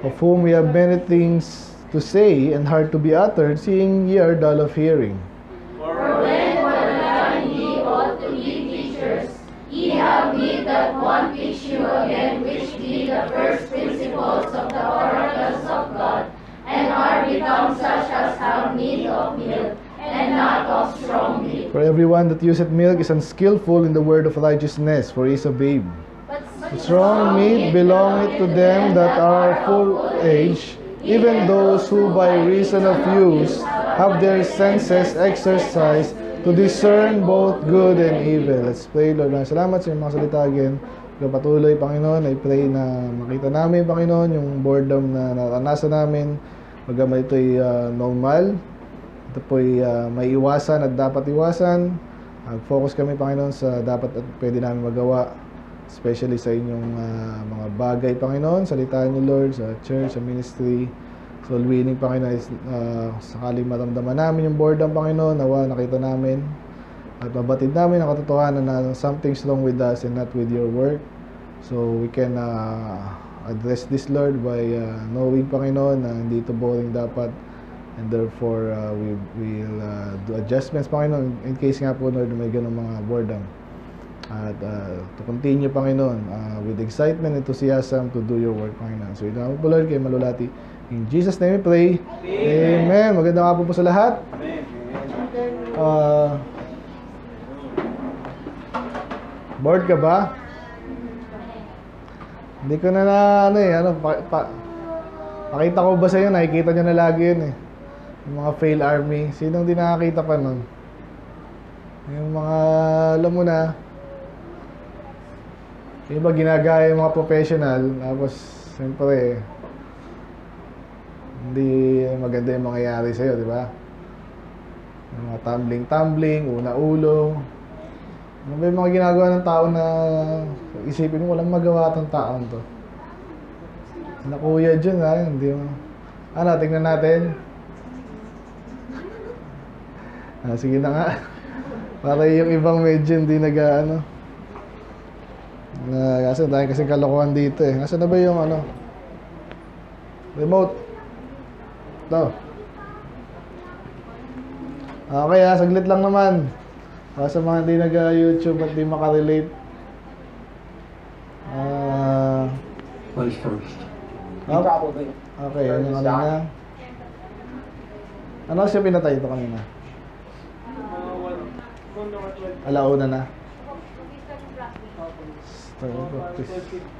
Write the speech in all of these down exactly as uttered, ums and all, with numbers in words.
of whom we have many things to say and hard to be uttered, seeing ye are dull of hearing. For when for the time ye ought to be teachers, ye have need that one teach you again, which be the first principles of the oracles of God, and are become such as have need of milk, and not of strong meat. For everyone that useth milk is unskillful in the word of righteousness, for he is a babe. But strong meat belongeth to them that are full age, even those who by reason of use have their senses exercised to discern both good and evil. Let's pray, Lord. Salamat sa iyong mga salita again. Patuloy, Panginoon, I pray na makita namin, Panginoon, yung boredom na naranasan namin. Bagamat ito'y uh, normal, ito po'y uh, may iwasan at dapat iwasan. Mag-focus kami, Panginoon, sa dapat at pwede namin magawa, especially sa inyong uh, mga bagay, Panginoon. Salitaan niyo, Lord, sa church, sa ministry. So, winning, Panginoon, is, uh, sakaling maramdaman namin yung boredom, Panginoon, nawa nakita namin. At mabatid namin ang katotohanan na something's wrong with us and not with your work. So, we can uh, address this, Lord, by uh, knowing, Panginoon, na hindi ito boring dapat. And therefore, uh, we will uh, do adjustments, Panginoon, in case nga po, Lord, may ganun mga boredom. At uh, to continue, Panginoon, uh, with excitement and enthusiasm to do your work, Panginoon. So, ito po, Lord, kay Malulati. In Jesus' name we pray. Amen. Amen. Magandang hapon po sa lahat. Amen. Uh, bored ka ba? Hindi ko na na, ano eh, ano, pa, pa, pakita ko ba sa iyo, nakikita nyo na lagi yun eh. Yung mga fail army. Sinong di nakakita pa nun? Yung mga, alam mo na, yung iba ginagaya yung mga professional, tapos, siyempre, hindi maganda yung mangyayari sa'yo, di ba? Yung mga tumbling-tumbling, una-ulo. Ano ba yung mga ginagawa ng tao na isipin mo, walang magawa itong taong to. Nakuya dyan, ha? Hindi mo. Ano, tingnan natin. Ah, sige na nga. Para yung ibang medyo hindi nag-ano. Na, kasi dahil kasing kalokohan dito eh. Nasaan na ba yung ano? Remote. Ito. Okay ha, saglit lang naman. Para sa mga hindi nag-YouTube at hindi makarelate. Ah... Uh, first. Oh, okay, ano yung kanina? Ano siya pinatay ito kanina? Alauna na. Start practice.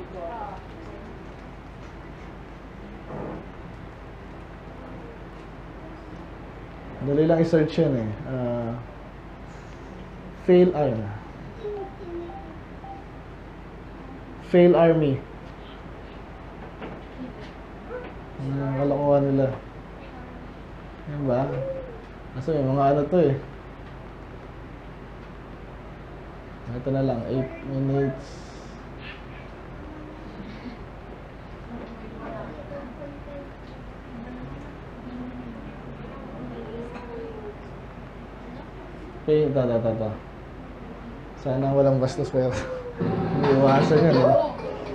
Dali lang i-search yan eh. Uh, fail army. Fail army. Ang kalokohan nila. Yan ba? Kasi yung mga ano to eh. Ito na lang, eight minutes. Okay, ito, ito, ito. Sana walang bastos pero hindi iwasan yan eh.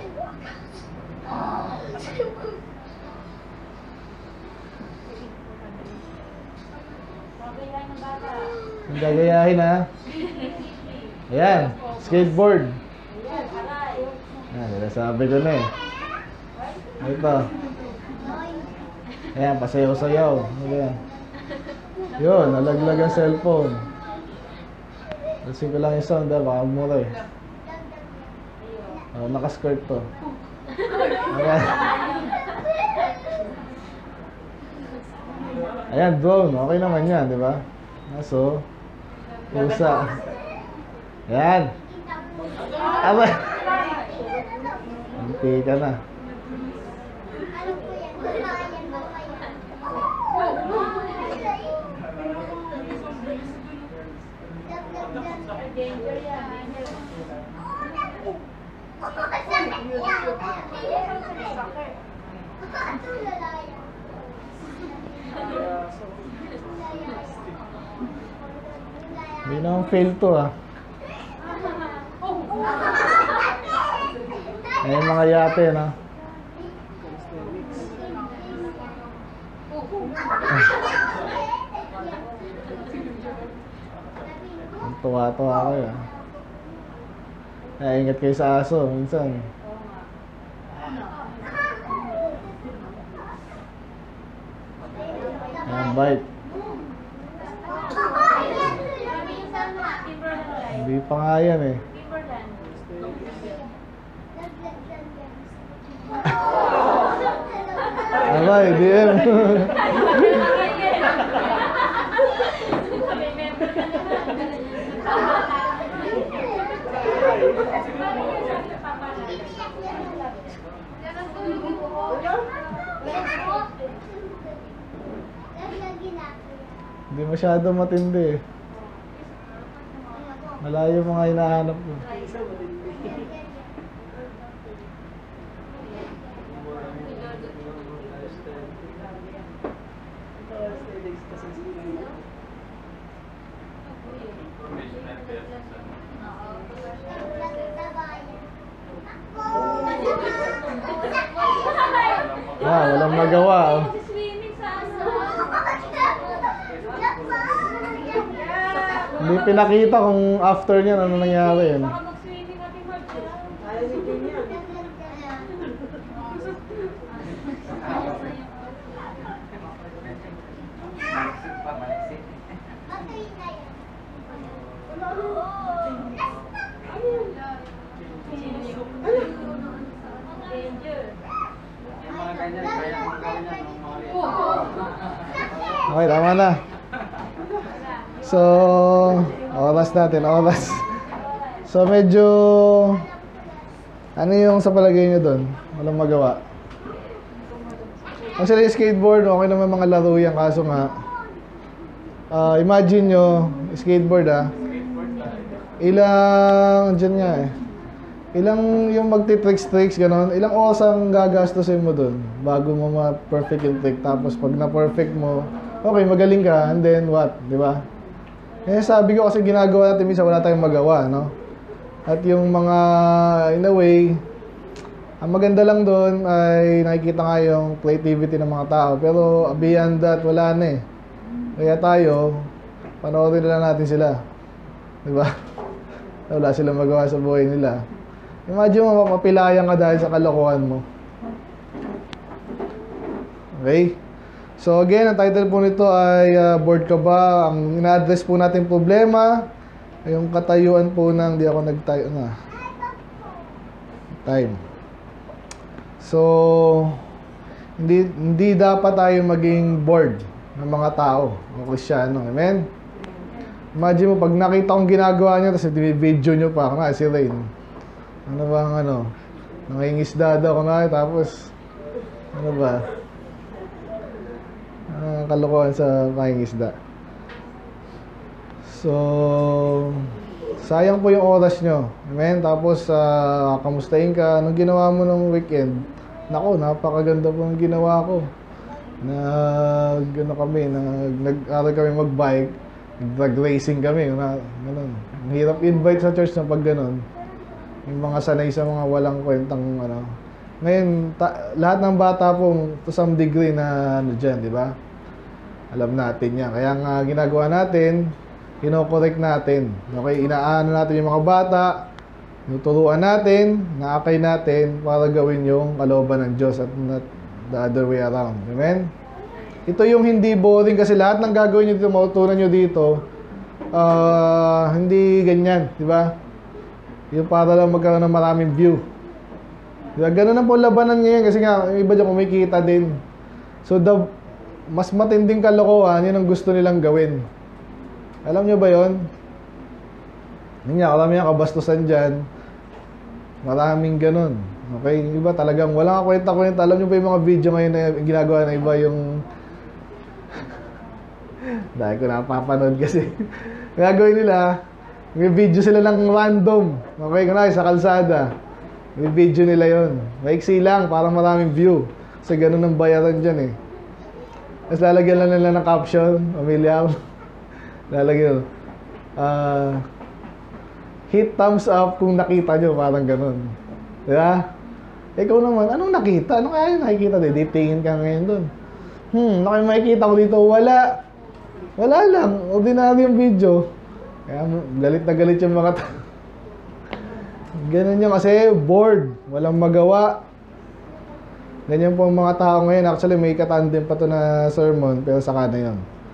Ang gagayahin ha. Ayan, skateboard. Ayan, sinasabi ko na eh. Ito. Ayan, pasayaw-sayaw. Ayan. Yun, nalaglag ang cellphone. Lasin ko lang yung sound ha, baka mura eh. Oh, nakaskirt to. Ayan. Ayan, drone. Okay naman yan, di ba? Aso. Pusa. Ayan. Aba. Hindi ka na. Hindi naman fail to ah. Ayan mga yate no. Tuwa-tuwa kayo. Ay, ingat kayo sa aso, minsan. Ayan, bite. Hindi pa nga yan eh. Abay, D M. Hindi masyado matindi eh. Malayo mga hinahanap ko. Ah, walang magawa. Oh. Hindi pinakita kung after niyan ano nangyari yun. Okay, tama na. So, oras natin, oras. So, medyo ano yung sa palagay nyo doon? Walang magawa. Actually, skateboard, okay naman mga laro yan. Kaso nga, uh, imagine nyo, skateboard ah, ilang, dyan nga eh, ilang yung magti-tricks-tricks, gano'n, ilang oras ang gagastusin mo doon bago mo ma-perfect yung trick. Tapos pag na-perfect mo, okay, magaling ka, and then what, di ba? Eh, sabi ko kasi ginagawa natin, minsan wala tayong magawa, no? At yung mga, in a way, ang maganda lang doon ay nakikita nga yung creativity ng mga tao. Pero beyond that, wala na eh. Kaya tayo, panoorin na lang natin sila. Di ba? Wala silang magawa sa buhay nila. Imagine mo, mapilayan ka dahil sa kalokohan mo. Okay? So again, ang title po nito ay uh, Bored ka ba? Ang ina-address po natin problema ay yung katayuan po ng, di ako nagtayo na time. So hindi hindi dapat tayo maging bored ng mga tao, mga Kristiyano. Amen? Imagine mo, pag nakita kong ginagawa niya, tapos video nyo pa, na si Rain. Ano ba ang ano? Nangingisda daw ko na, tapos ano ba? Uh, kalokohan sa pangingisda. So, sayang po yung oras nyo. Amen? Tapos, uh, kamustahin ka. Anong ginawa mo nung weekend? Nako, napakaganda po ang ginawa ko. Nag, ano kami, nag, nag-aral kami mag-bike. Drag racing kami. Na, ganun. Ang hirap invite sa church na pag ganun. Yung mga sanay sa mga walang kwentang, ano. Ngayon, ta- lahat ng bata po, to some degree na, ano dyan, di ba? Alam natin yan. Kaya nga ginagawa natin, kino-correct natin. Okay, inaano natin yung mga bata, nuturuan natin, naakay natin para gawin yung kalooban ng Diyos at not the other way around. Amen? Ito yung hindi boring kasi lahat ng gagawin nyo dito, mautunan nyo dito, uh, hindi ganyan, di ba? Yung para lang magkaroon ng maraming view. Diba? Ganun na po labanan ngayon kasi nga, yung iba dyan kumikita din. So, the mas matinding kalokohan, yun ang gusto nilang gawin. Alam nyo ba yun? Yun nga, alam nyo, kabastusan dyan. Maraming ganun. Okay? Yung iba talagang walang kwenta-kwenta. Alam nyo ba yung mga video ngayon na ginagawa na iba yung dahil ko napapanood kasi gagawin nila, may video sila ng random. Okay? Kunwari sa kalsada, may video nila yon. Maiksi lang, para maraming view. Kasi ganun ang bayaran dyan eh. Tapos lalagyan lang nila ng caption, pamilyar. Lalagyan, uh, hit thumbs up kung nakita nyo, parang ganun. Diba? Ikaw naman, anong nakita? Ano kaya yung nakikita? Ditingin ka ngayon dun. Hmm, ano makikita ko dito? Wala. Wala lang. Ordinary yung video. Kaya galit na galit yung mga tao. Ganun yung kasi bored, walang magawa. Ganyan po ang mga tao ngayon. Actually, may katandem pa to na sermon, pero saka na yun.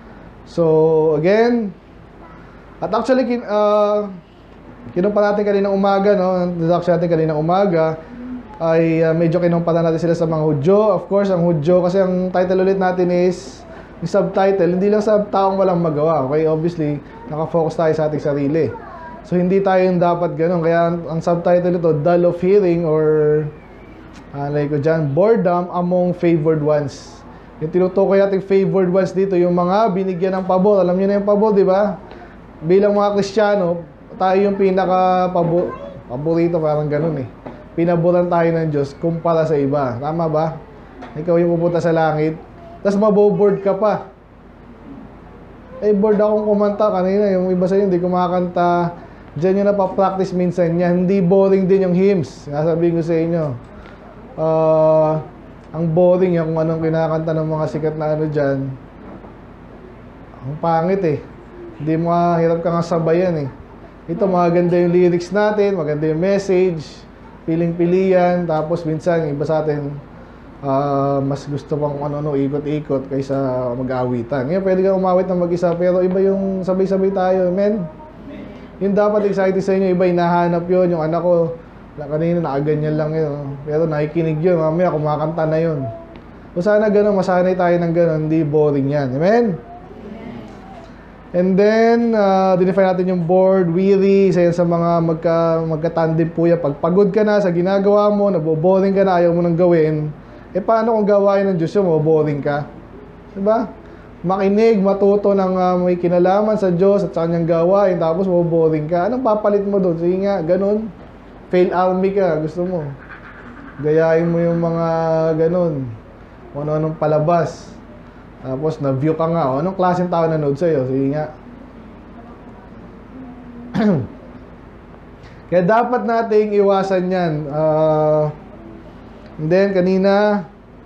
So, again, at actually, kin, uh, kinumpa natin kaninang umaga, no? Deduction natin kaninang umaga, ay uh, medyo kinumpara natin sila sa mga Hudyo. Of course, ang Hudyo, kasi ang title ulit natin is, yung subtitle, hindi lang sa taong walang magawa. Okay, obviously, nakafocus tayo sa ating sarili. So, hindi tayo yung dapat ganun. Kaya, ang, ang subtitle ito, dull of hearing, or Uh, like ko dyan, boredom among favored ones. Yung tinutukoy natin favored ones dito, yung mga binigyan ng pabor. Alam niyo na yung pabor, di ba? Bilang mga Kristiyano, tayo yung pinaka pabo, paborito, parang ganun eh. Pinaboran tayo ng Diyos kumpara sa iba. Tama ba? Ikaw yung pupunta sa langit, tapos maboboard ka pa. Eh, bored akong kumanta kanina. Yung iba sa'yo, hindi kumakanta. Diyan yung napapractice minsan niya. Hindi boring din yung hymns. Sasabihin ko sa inyo. Uh, ang boring yung kung anong kinakanta ng mga sikat na ano dyan. Ang pangit eh. Hindi mo hirap ka nga sabayan eh. Ito maganda yung lyrics natin, maganda yung message, piling-pilian, tapos minsan iba sa atin uh, mas gusto pang ano-ano ikot-ikot kaysa mag-aawitan. Ngayon pwede kang umawit ng mag-isa, pero iba yung sabay-sabay tayo. Amen? Yung dapat excited sa inyo, iba hinahanap yun. Yung anak ko na kanina nakaganyan lang yun, pero nakikinig yun, mamaya kumakanta na yun. So sana gano'n, masanay tayo ng gano'n, hindi boring yan. Amen? And then, uh, dinefine natin yung bored, weary, isa yan sa mga magka, magka-tandem po yan. Pag pagod ka na sa ginagawa mo, naboboring ka na, ayaw mo nang gawin, eh paano kung gawain ng Diyos yun, maboboring ka? Diba? Makinig, matuto ng uh, may kinalaman sa Diyos at sa kanyang gawain, tapos maboboring ka. Anong papalit mo doon? Sige nga, ganun. Fail army ka, gusto mo. Gayahin mo yung mga ganun. Kung ano-anong palabas. Tapos na-view ka nga. O, anong klaseng tao nanood sa'yo? Sige nga. Kaya dapat nating iwasan yan. Uh, and then, kanina,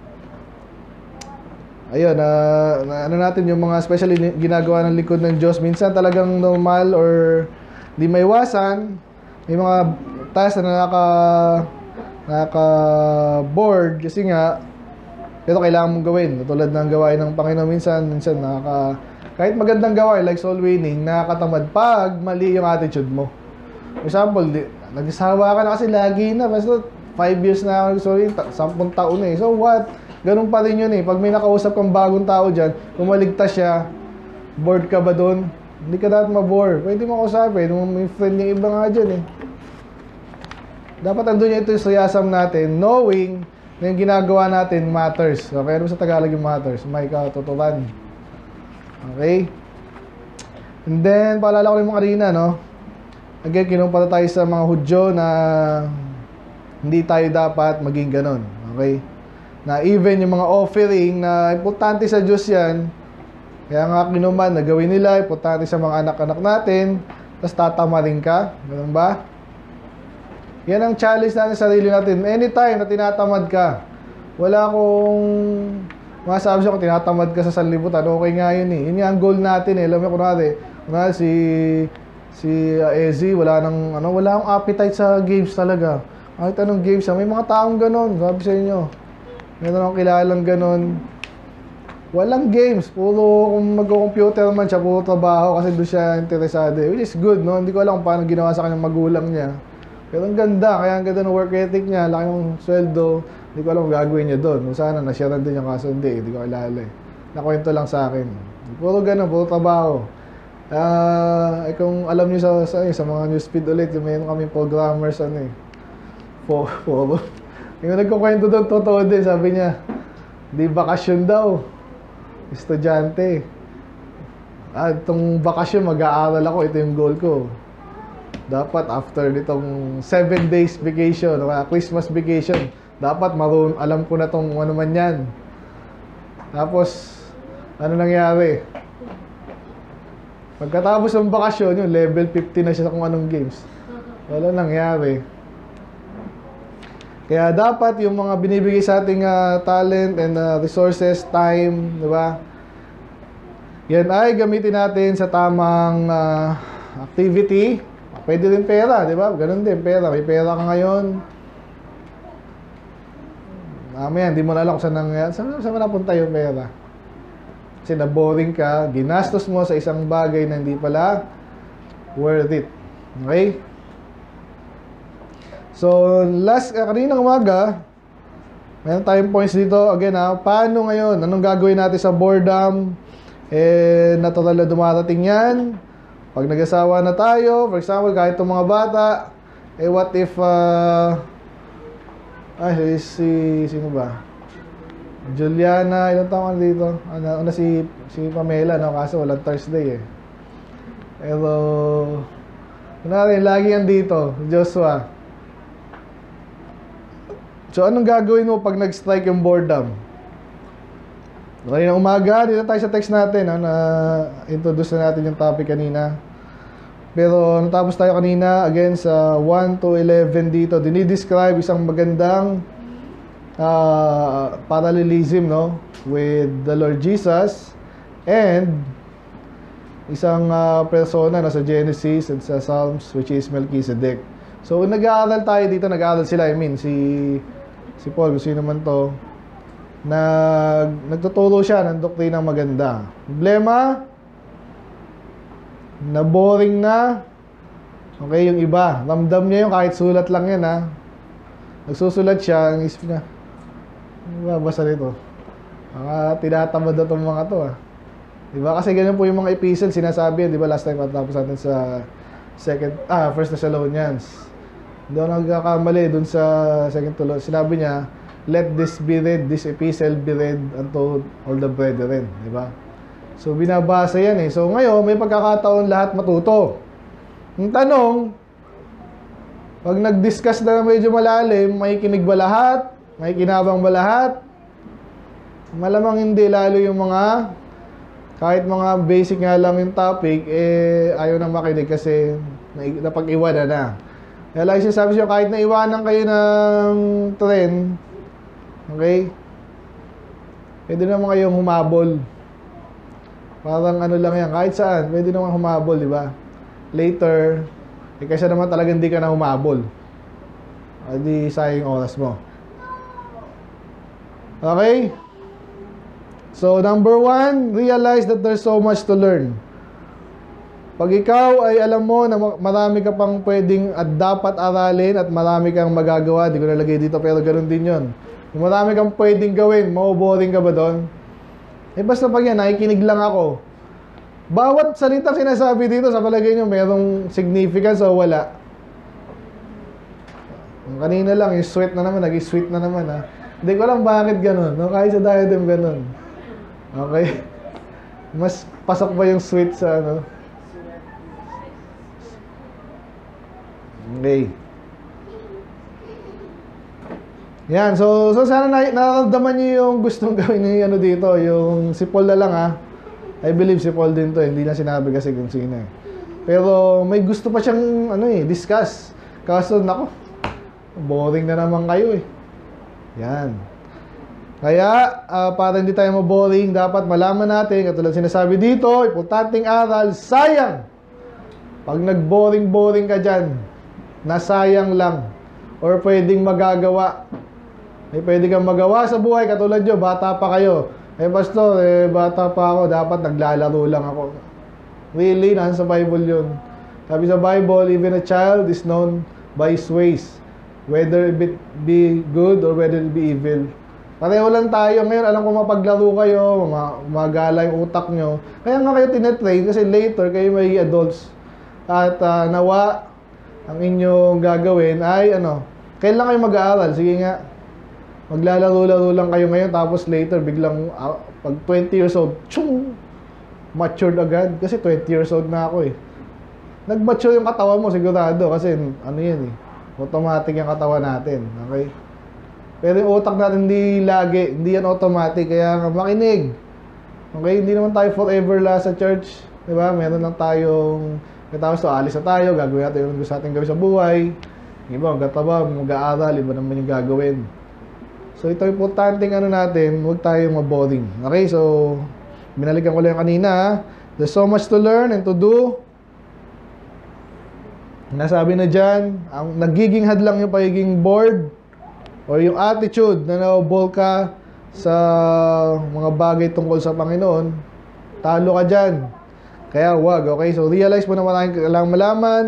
ayun, uh, na, ano natin yung mga especially ginagawa ng likod ng Diyos. Minsan talagang normal or di maiwasan. May mga task na naka naka board kasi nga ito kailangan mong gawin tulad ng gawain ng Panginoon. Minsan minsan nakaka kahit magandang gawain like soul winning, nakakatamad pag mali yung attitude mo. For example, di, nagsasawa ka na kasi lagi na basta five years na ako sorry, sampung taon na eh. So what? Ganun pa rin yun eh. Pag may nakausap kang bagong tao dyan, kumaligtas siya, bored ka ba doon? Hindi ka dapat ma-bore. Pwede mo kausapin. May friend yung iba nga dyan eh. Dapat andun yung ito yung suyasam natin, knowing na yung ginagawa natin matters. Okay, ano sa Tagalog yung matters? May katotohan. Okay? And then, paalala ko rin mga kanina, no? Again, kinumpara tayo sa mga Hudyo na hindi tayo dapat maging ganon. Okay? Na even yung mga offering na importante sa Diyos yan, kaya nga kinuman na gawin nila, importante sa mga anak-anak natin, tapos tatama rin ka. Ganun ba? Yan ang challenge natin sa sarili natin. Anytime na tinatamad ka, wala akong masasabi siya kung tinatamad ka sa sanlibutan. Okay nga yun eh. Yun nga ang goal natin eh. Alam mo, kunwari, kunwari si, si uh, Ezzy, wala nang, ano, wala akong appetite sa games talaga. Kahit anong games, may mga taong ganon. Sabi sa inyo, meron akong kilalang ganon. Walang games. Puro, kung mag-computer man siya, puro trabaho kasi doon siya interesado. Which is good, no? Hindi ko alam kung paano ginawa sa kanyang magulang niya. Pero ang ganda, kaya ang ganda ng work ethic niya, laki ng sweldo, hindi ko alam kung gagawin niya doon. Kung sana, nasyaran din yung kaso, hindi, hindi ko kilala eh. Nakwento lang sa akin. Puro ganun, puro trabaho. Ah, uh, kung alam niyo sa, sa, sa mga newsfeed ulit, yung mayroon kami programmers, ano eh, po, po, yung nagkukwento doon, totoo din, sabi niya, di bakasyon daw, estudyante. Ah, itong bakasyon, mag-aaral ako, ito yung goal ko. Dapat after nitong seven days vacation, Christmas vacation, dapat marun alam ko na tong ano man yan. Tapos, ano nangyari? Pagkatapos ng bakasyon, yung level fifty na siya sa kung anong games. Wala nangyari. Kaya dapat yung mga binibigay sa ating uh, talent and uh, resources, time, di ba? Yan ay gamitin natin sa tamang uh, activity. Pwede rin pera, di ba? Ganun din, pera. May pera ka ngayon. Mamaya, hindi mo na alam kung saan nangyayari. Saan, saan mo napunta yung pera? Kasi na-boring ka, ginastos mo sa isang bagay na hindi pala worth it. Okay? So, last, uh, kaninang umaga, meron tayong points dito. Again, ha, paano ngayon? Anong gagawin natin sa boredom? Eh, natural na dumarating yan. Pag nag-asawa na tayo, for example, kahit itong mga bata, eh, what if, uh, ay, si, sino ba? Juliana, ilang taon ka dito? Ano, ano si, si Pamela, no? Kaso walang Thursday, eh. Pero, kunwari, lagi yan dito, Joshua. So, anong gagawin mo pag nag-strike yung boredom? Kanina umaga, dito tayo sa text natin, no, na introduce na natin yung topic kanina. Pero natapos tayo kanina, again, sa one to eleven dito, dinidescribe isang magandang uh, parallelism, no, with the Lord Jesus and isang uh, persona no, sa Genesis and sa Psalms, which is Melchizedek. So, nag-aaral tayo dito, nag-aaral sila, I mean, si, si Paul, sino man to, Nag, nagtuturo siya ng doktrinang maganda. Problema, na boring na. Okay, yung iba, ramdam niya yung kahit sulat lang yan, ha. Nagsusulat siya, ang isip niya, ano ba basa nito? Mga tinatamad na itong mga to, ha. Diba? Kasi ganyan po yung mga epistle, sinasabi yan, diba? Last time patapos natin sa second, ah, First Thessalonians. Doon nagkakamali, dun sa second Thessalonians, sinabi niya, let this be read, this epistle be read unto all the brethren, di ba? So, binabasa yan eh. So, ngayon, may pagkakataon lahat matuto. Ang tanong, pag nag-discuss na medyo malalim, may kinig ba lahat? May kinabang ba lahat? Malamang hindi, lalo yung mga, kahit mga basic nga lang yung topic, eh, ayaw na makinig kasi napag-iwanan na. Kaya lang sinasabi siya, kahit naiwanan kayo ng trend, okay? Pwede naman kayong humabol. Parang ano lang yan, kahit saan, pwede naman humabol, di ba? Later, eh kasi naman talaga hindi ka na humabol. Hindi sayang oras mo. Okay? So, number one, realize that there's so much to learn. Pag ikaw ay alam mo na marami ka pang pwedeng at dapat aralin at marami kang magagawa, di ko nalagay dito pero ganoon din yon. Kung marami kang pwedeng gawin, maboboring ka ba doon? Eh basta pag yan, nakikinig lang ako. Bawat salitang sinasabi dito, sa palagay nyo, mayroong significance o wala? Kanina lang, yung sweet na naman, naging sweet na naman, ha? Hindi ko alam bakit gano'n, no? Kahit sa diadem gano'n. Okay? Mas pasok ba yung sweet sa ano? Okay. Yan, so, so sana na, nararamdaman nyo yung gustong gawin nyo ano dito, yung si Paul na lang, ha. I believe si Paul din to, hindi lang sinabi kasi kung sino eh. Pero may gusto pa siyang ano eh, discuss. Kaso nako, boring na naman kayo eh. Yan. Kaya uh, para hindi tayo maboring, dapat malaman natin, katulad sinasabi dito, importanteng aral, sayang. Pag nag-boring-boring ka dyan, nasayang lang. Or pwedeng magagawa. May pwede kang magawa sa buhay, katulad nyo, bata pa kayo. Eh, pastor, eh, bata pa ako, dapat naglalaro lang ako. Really? Nasa Bible yun. Sabi sa Bible, even a child is known by his ways, whether it be good or whether it be evil. Pareho lang tayo. Ngayon, alam ko mapaglaro kayo, magala yung utak nyo. Kaya nga kayo tinetrain kasi later kayo may adults. At uh, nawa, ang inyong gagawin ay ano, kailan kayo mag-aaral? Sige nga, maglalaro-laro lang kayo ngayon, tapos later biglang uh, pag twenty years old, tsyung, matured agad. Kasi twenty years old na ako eh. Nag-mature yung katawan mo sigurado kasi ano yan eh, automatic yung katawan natin. Okay? Pero yung utak natin hindi lagi, hindi yan automatic, kaya nga makinig. Okay? Hindi naman tayo forever la sa church, di ba? Meron lang tayong tapos to, alis na tayo, gagawin natin yung gusto natin gawin sa buhay. Iba, magkataba, mag-aaral, iba naman yung gagawin. So, ito importanteng ano natin, huwag tayong maboring. Okay, so, binalikan ko lang kanina, ha? There's so much to learn and to do. Nasabi na dyan, ang nagiging hadlang yung pagiging bored o yung attitude na naubol ka sa mga bagay tungkol sa Panginoon, talo ka dyan. Kaya wag, okay? So realize mo na maraming kailangang malaman.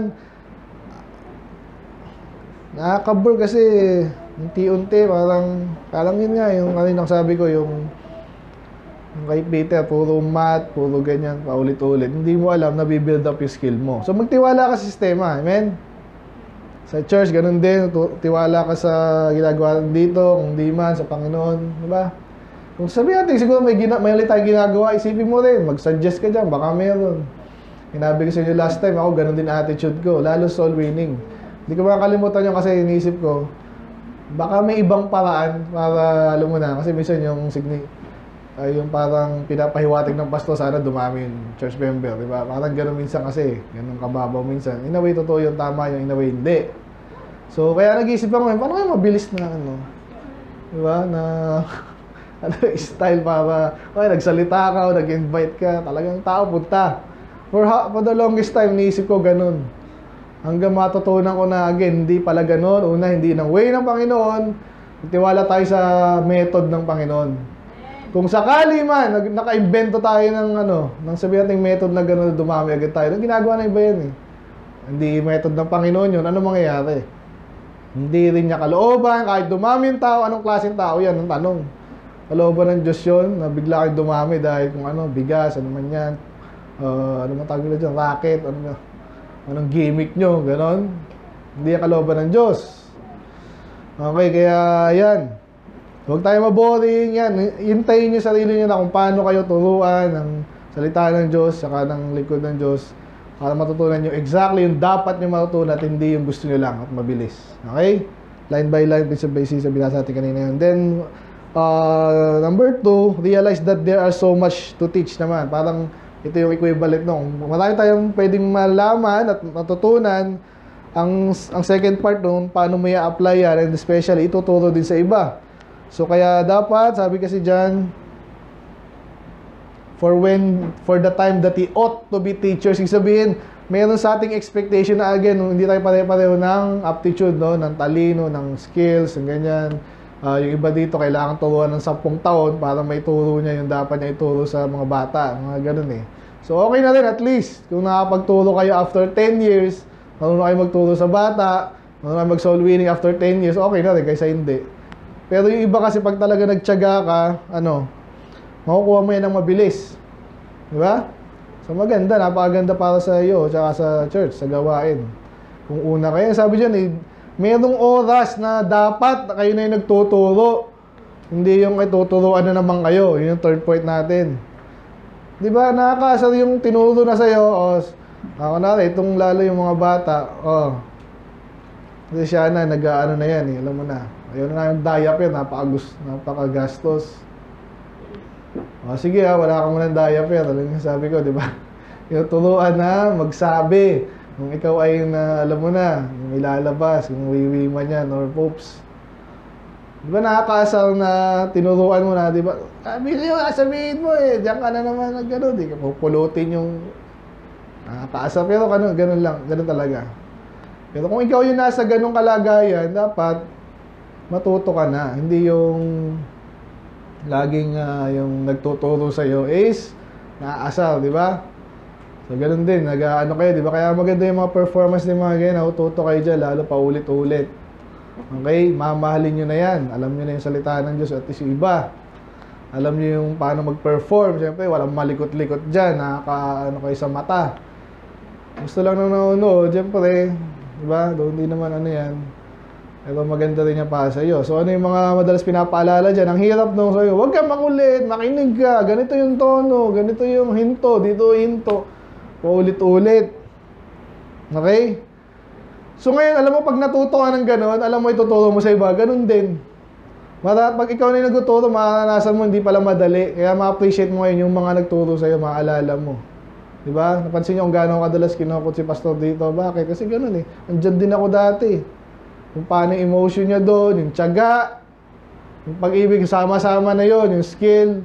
Nakakabur kasi unti-unti, parang, parang yun nga, yung ano sabi ko, yung, yung kay Peter, puro math, puro ganyan, paulit-ulit. Hindi mo alam na bibuild up yung skill mo. So magtiwala ka sa sistema, amen? Sa church, ganun din, tiwala ka sa ginagawa dito, kung di man, sa Panginoon, di ba? Kung sabi natin, siguro may, gina may ulit tayong ginagawa, isipin mo rin, mag-suggest ka dyan, baka meron. Hinabi ko sa inyo last time, ako ganun din attitude ko, lalo soul winning. Hindi ko makakalimutan yun kasi iniisip ko, baka may ibang paraan para, alam mo na, kasi minsan yung signi, ay yung parang pinapahiwatig ng pastor, sana dumami yung church member, di ba? Parang gano'n minsan kasi, gano'n kababaw minsan. In a way, totoo yung tama, yung in a way, hindi. So, kaya nag-iisip ako, paano kayo mabilis na, ano, di ba, na, ano, style para, okay, nagsalita ka o nag-invite ka, talagang tao, punta. For, for the longest time, niisip ko gano'n. Hanggang matutunan ko na, again, hindi pala gano'n. Una, hindi ng way ng Panginoon, tiwala tayo sa method ng Panginoon. Kung sakali man, naka-invento tayo ng ano, ng sabihin nating method na gano'n, dumami agad tayo. Ang ginagawa na iba yan eh. Hindi method ng Panginoon yun. Ano mangyayari? Hindi rin niya kalooban. Kahit dumami yung tao, anong klaseng tao yan? Ang tanong. Kalooban ng Diyos yun, na bigla kayo dumami dahil kung ano, bigas, ano man yan. Uh, ano man tawag nila dyan? Racket, ano, anong gimmick nyo, gano'n. Hindi yan kalooban ng Diyos. Okay, kaya yan. Huwag tayo maboring, yan. Hintayin nyo sarili nyo na kung paano kayo turuan ng salita ng Diyos, saka ng likod ng Diyos, para matutunan nyo exactly yung dapat nyo matutunan at hindi yung gusto nyo lang at mabilis. Okay? Line by line, piece by piece, sabi natin kanina yun. Then, uh, number two, realize that there are so much to teach naman. Parang ito yung equivalent nung. Marami tayong pwedeng malaman at matutunan. Ang, ang second part nung, paano mo i-apply yan, and especially, ituturo din sa iba. So kaya dapat, sabi kasi dyan, for when, for the time that he ought to be teachers, ibig sabihin, meron sa ating expectation na again, hindi tayo pare-pareho ng aptitude, no? Ng talino, ng skills, ng ganyan. Uh, yung iba dito, kailangan turuan ng sampung taon para may turo niya yung dapat niya ituro sa mga bata, mga ganun eh. So okay na rin at least, kung nakapagturo kayo after ten years, marunong kayo magturo sa bata, marunong kayo mag-soul winning after ten years, okay na rin, kaysa hindi. Pero yung iba kasi pag talaga nagtiyaga ka, ano, makukuha mo yan ng mabilis. Di ba? So maganda, napakaganda para sa iyo, tsaka sa church, sa gawain. Kung una kayo, sabi dyan eh, merong oras na dapat kayo na yung nagtuturo. Hindi yung ituturuan na naman kayo. Yun yung third point natin. Di ba? Nakakasar yung tinuro na sa'yo. O, ako na rin, itong lalo yung mga bata. O, kasi siya na, nag-ano na yan eh. Alam mo na. Ayun na yung diaper, napakagus, napakagastos. O, sige ha, wala ka muna ng diaper. Alam yung sabi ko, di ba? Yung turuan na magsabi. Kung ikaw ay na, alam mo na, yung ilalabas, yung wiwi man yan, or poops. Di ba nakakasal na tinuruan mo na, di ba? Sabihin mo, sabihin mo eh, diyan ka na naman na gano'n. Di ka pupulutin yung nakakasal. Pero ganun, ganun lang, ganun talaga. Pero kung ikaw yung nasa ganung kalagayan, dapat matuto ka na. Hindi yung laging uh, yung nagtuturo sa'yo is naaasal, di ba? So, ganun din. Nag-ano kayo, di ba? Kaya maganda yung mga performance ng mga ganyan. Natututo kayo dyan, lalo pa ulit-ulit. Okay? Mamahalin nyo na yan. Alam nyo na yung salita ng Diyos at yung iba. Alam nyo yung paano mag-perform. Siyempre, walang malikot-likot dyan. Nakaka, ano kayo sa mata. Gusto lang nang nanonood. Siyempre, di ba? Doon din naman ano yan. Pero maganda rin niya para sa iyo. So ano yung mga madalas pinapaalala dyan? Ang hirap nung sa'yo, huwag kang makulit, makinig ka, ganito yung tono, ganito yung hinto, dito hinto. Paulit-ulit. Okay? So ngayon, alam mo, pag natuto ka ng gano'n, alam mo ituturo mo sa iba, ganun din. Mara, pag ikaw na yung nagtuturo, makakanasan mo, hindi pala madali. Kaya ma-appreciate mo ngayon yung mga nagturo sa iyo, maaalala mo. Diba? Napansin niyo kung gano'ng kadalas kinukot si pastor dito. Bakit? Kasi ganun eh. Andyan din ako dati. Kung paano yung emotion niya doon, yung tiyaga, yung pag-ibig, sama-sama na yon, yung skill.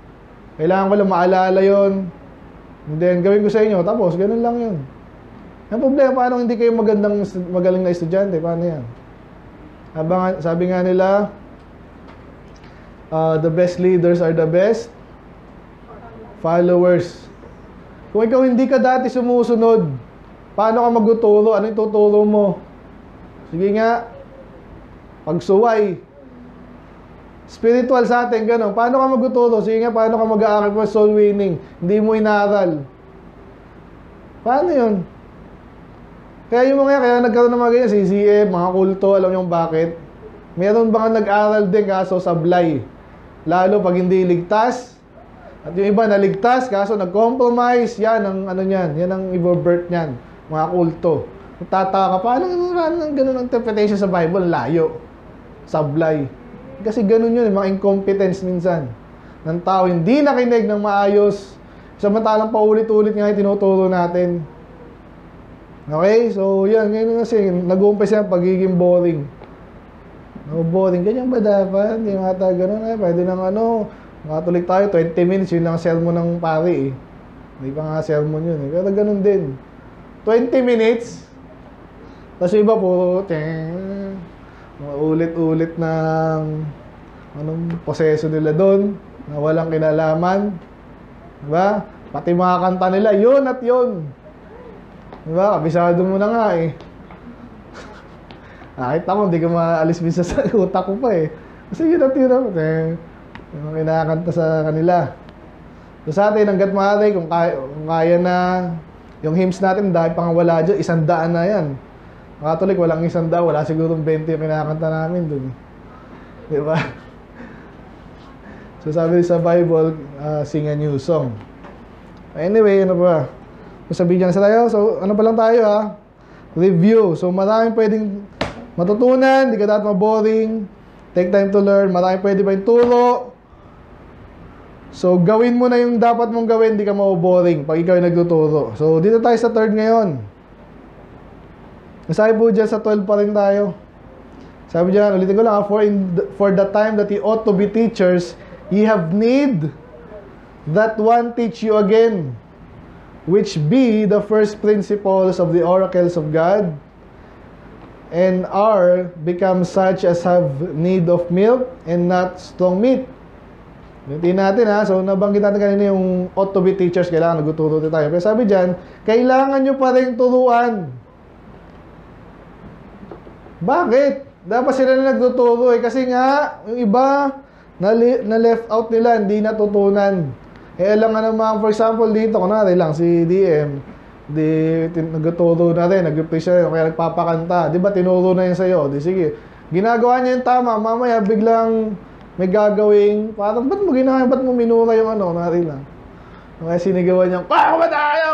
Kailangan ko lang maalala yon. And then, gawin ko sa inyo, tapos, ganun lang yun. Ang problema, paano hindi kayo magandang, magaling na estudyante? Paano yan? Habang, sabi nga nila, uh, the best leaders are the best followers. Kung ikaw hindi ka dati sumusunod, paano ka magtuturo? Ano yung tuturo mo? Sige nga, pagsuway. Spiritual sa atin, gano'n. Paano ka magtuturo? Sige nga, paano ka mag-aaral mo soul winning? Hindi mo inaaral. Paano yun? Kaya yung mga kaya nagkaroon ng mga ganyan, C C F, mga kulto, alam niyo bakit? Meron ba nga nag-aral din kaso sablay? Lalo pag hindi ligtas. At yung iba naligtas kaso nag-compromise. Yan ang ano niyan, yan ang i-birth niyan, mga kulto. Tataka ka, paano ganun, ganun ang interpretation sa Bible? Layo. Sablay. Kasi ganun yun, mga incompetence minsan ng tao, hindi nakinig ng maayos. Samantalang paulit-ulit nga yung tinuturo natin. Okay? So, yan. Ngayon kasi, nag-uumpisa yung pagiging boring. No, boring. Ganyan ba dapat? Hindi mata ganun eh. Pwede nang ano, makatulik tayo, twenty minutes, yun lang sermon ng pari eh. Hindi pa nga sermon yun eh. Pero ganun din. twenty minutes, tapos iba puro, ulit-ulit ng anong proseso nila doon, na walang kinalaman. Diba? Pati mga kanta nila, yun at yun. Diba? Kabisado mo na nga eh. Nakita ko, hindi ka maalis minsan sa utak ko pa eh. Kasi yun at yun. Eh, yung kinakanta sa kanila. So sa atin, hanggat maaari, kung kaya, kung kaya na, yung hymns natin, dahil pang wala dyan, isang daan na yan. Katolik, walang isang daan, wala siguro twenty yung kinakanta namin dun. Diba? So sabi sa Bible, uh, sing a new song. Anyway, ano ba? Sabihin na sa tayo. So, ano pa lang tayo ha? Review. So, maraming pwedeng matutunan. Hindi ka dapat maboring. Take time to learn. Maraming pwede pa yung turo. So, gawin mo na yung dapat mong gawin. Hindi ka maboring pag ikaw yung nagtuturo. So, dito tayo sa third ngayon. Sabi po dyan sa twelve pa rin tayo. Sabi dyan, ulitin ko lang ha. For, in the, for the time that ye ought to be teachers, ye have need that one teach you again, which be the first principles of the oracles of God, and are become such as have need of milk and not strong meat. Gantiin natin ha. So, nabanggit natin kanina yung ought to be teachers, kailangan nagtuturo tayo. Pero sabi dyan, kailangan nyo pa rin turuan. Bakit? Dapat sila na nagtuturo eh. Kasi nga, yung iba, na, na left out nila, hindi natutunan. Eh, alam nga naman, for example, dito, kunwari lang, si D M, di, nagtuturo na rin, nag-preach na rin, kaya nagpapakanta. Di ba, tinuro na yun sa'yo? Di, sige. Ginagawa niya yung tama, mamaya, biglang may gagawing, parang, ba't mo ginagawa, ba't mo minura yung ano, kunwari lang. Kaya sinigawan niya, pako ba tayo?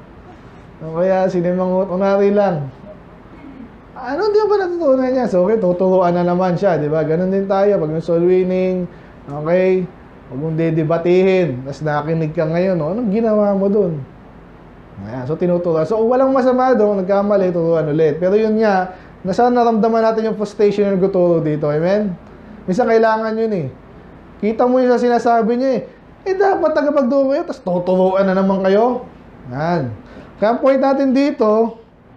Kaya sinimangot, kunwari lang. Ano, di ba natutunan niya? So, okay, tuturuan na naman siya, di ba? Ganun din tayo, pag may soul winning, okay, huwag mong dedebatihin, tapos nakinig ka ngayon, no? Anong ginawa mo dun? Ayan, so tinuturuan. So, walang masama doon, nagkamali, turuan ulit. Pero yun nga, nasa naramdaman natin yung frustration na nagtuturo dito, amen? Minsan kailangan yun eh. Kita mo yung sa sinasabi niya eh. Eh, dapat tagapagturo kayo, tapos tuturuan na naman kayo. Ayan. Kaya ang point natin dito,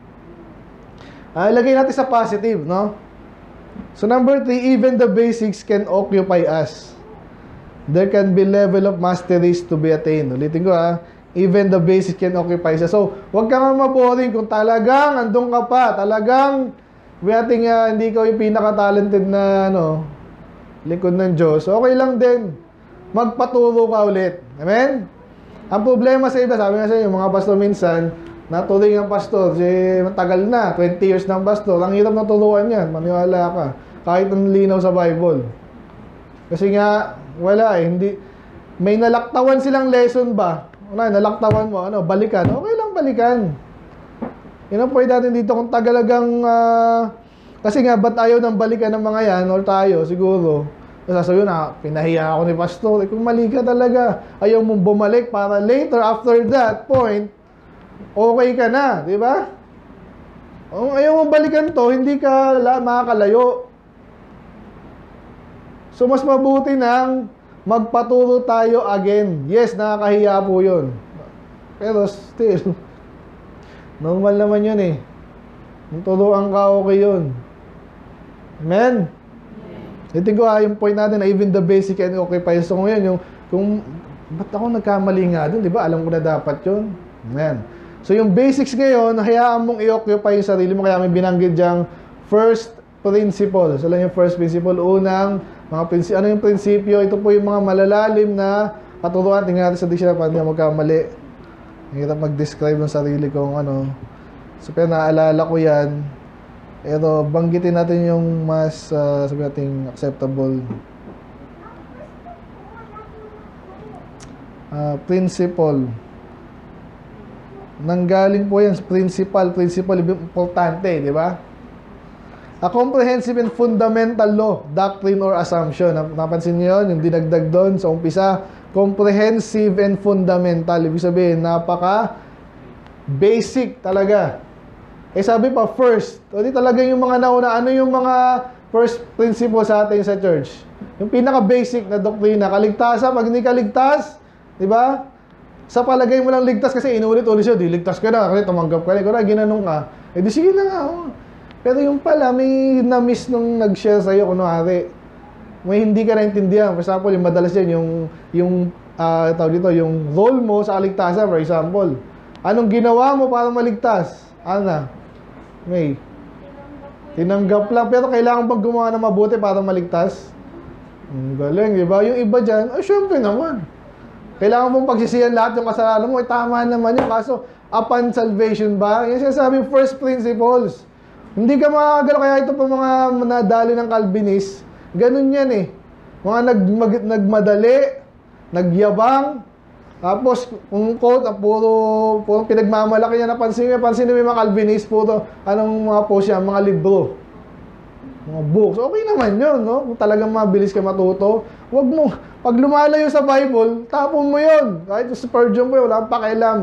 ah, ilagay natin sa positive, no? So, number three, even the basics can occupy us. There can be level of masteries to be attained. Ulitin ko ha, even the basics can occupy us. So, huwag ka nga maboring kung talagang andun ka pa, talagang ating, uh, hindi ka yung pinaka-talented na ano, likod ng Diyos. Okay lang din. Magpaturo ka ulit. Amen? Ang problema sa iba, sabi nga sa inyo, mga pastor minsan, naturing ang pastor, si matagal na, twenty years ng pastor, ang hirap na turuan yan, maniwala ka, kahit ang linaw sa Bible. Kasi nga, wala eh, hindi, may nalaktawan silang lesson ba? Wala, nalaktawan mo, ano, balikan, okay lang balikan. Yun ang point natin dito, kung tagalagang, uh, kasi nga, ba't ayaw ng balikan ng mga yan, or tayo, siguro, sasabihin na, pinahiya ako ni pastor, eh, kung mali ka talaga, ayaw mong bumalik para later, after that point, okay ka na, di ba? Kung ayaw mong balikan to, hindi ka makakalayo. So, mas mabuti nang magpaturo tayo again. Yes, nakakahiya po yun. Pero still, Normal naman yun eh. Kung turuan ka, okay yun. Amen? Ito ko ah, yung point natin na even the basic and occupy. So ngayon, yung, kung, ba't ako nagkamali nga dun, di ba? Alam ko na dapat yun. Amen. So yung basics ngayon, hayaan mong i-occupy yung sarili mo. Kaya may binanggit diyang first principle. So lang yung first principle. Unang, mga prinsipyo. Ano yung prinsipyo? Ito po yung mga malalalim na katuruan. Tingnan natin sa dictionary para hindi magkamali. Ang hirap mag-describe ng sarili kong ano. So pero naaalala ko yan. Pero banggitin natin yung mas uh, sabi natin acceptable uh, principle. Nanggaling po yan sa principal. Principle, importante, di ba? A comprehensive and fundamental law, doctrine or assumption. Napansin niyo yun? Yung dinagdag doon sa umpisa. Comprehensive and fundamental. Ibig sabihin, napaka basic talaga. Eh sabi pa, first. O di talaga yung mga nauna. Ano yung mga first principle sa atin sa church? Yung pinaka-basic na doktrina. Kaligtasan. Pag hindi kaligtas, di ba? Sa palagay mo lang ligtas kasi inulit-ulit siya. Di ligtas ka na. Kasi tumanggap ka na. Kung ginanong ka. Eh di sige na nga. Oh. Pero yung pala, may na-miss nung nag-share sa'yo. Kunwari, may hindi ka naintindihan. For example, yung madalas yan, yung, yung, uh, tawag dito, yung role mo sa kaligtasan, for example. Anong ginawa mo para maligtas? Ano? May tinanggap lang. Pero kailangan bang gumawa na mabuti para maligtas? Ang galing, di ba? Yung iba dyan, ay, syempre naman. Kailangan mong pagsisiyan lahat yung kasalanan mo. Eh, tama naman yun. Kaso, upon salvation ba? Yung sinasabing first principles. Hindi ka makakagalaw. Kaya ito pa mga nadali ng Calvinist. Ganun yan eh. Mga nag, mag, nagmadali, nagyabang, tapos kung quote, puro, puro pinagmamalaki niya. Napansin niya, pansin niya mga Calvinist, puro, anong mga post yan, mga libro. Mga books. Okay naman yun, no? Kung talagang mabilis ka matuto, wag mo, pag lumalayo sa Bible, tapon mo yun. Kahit sa Spurgeon po yun, wala kang pakialam.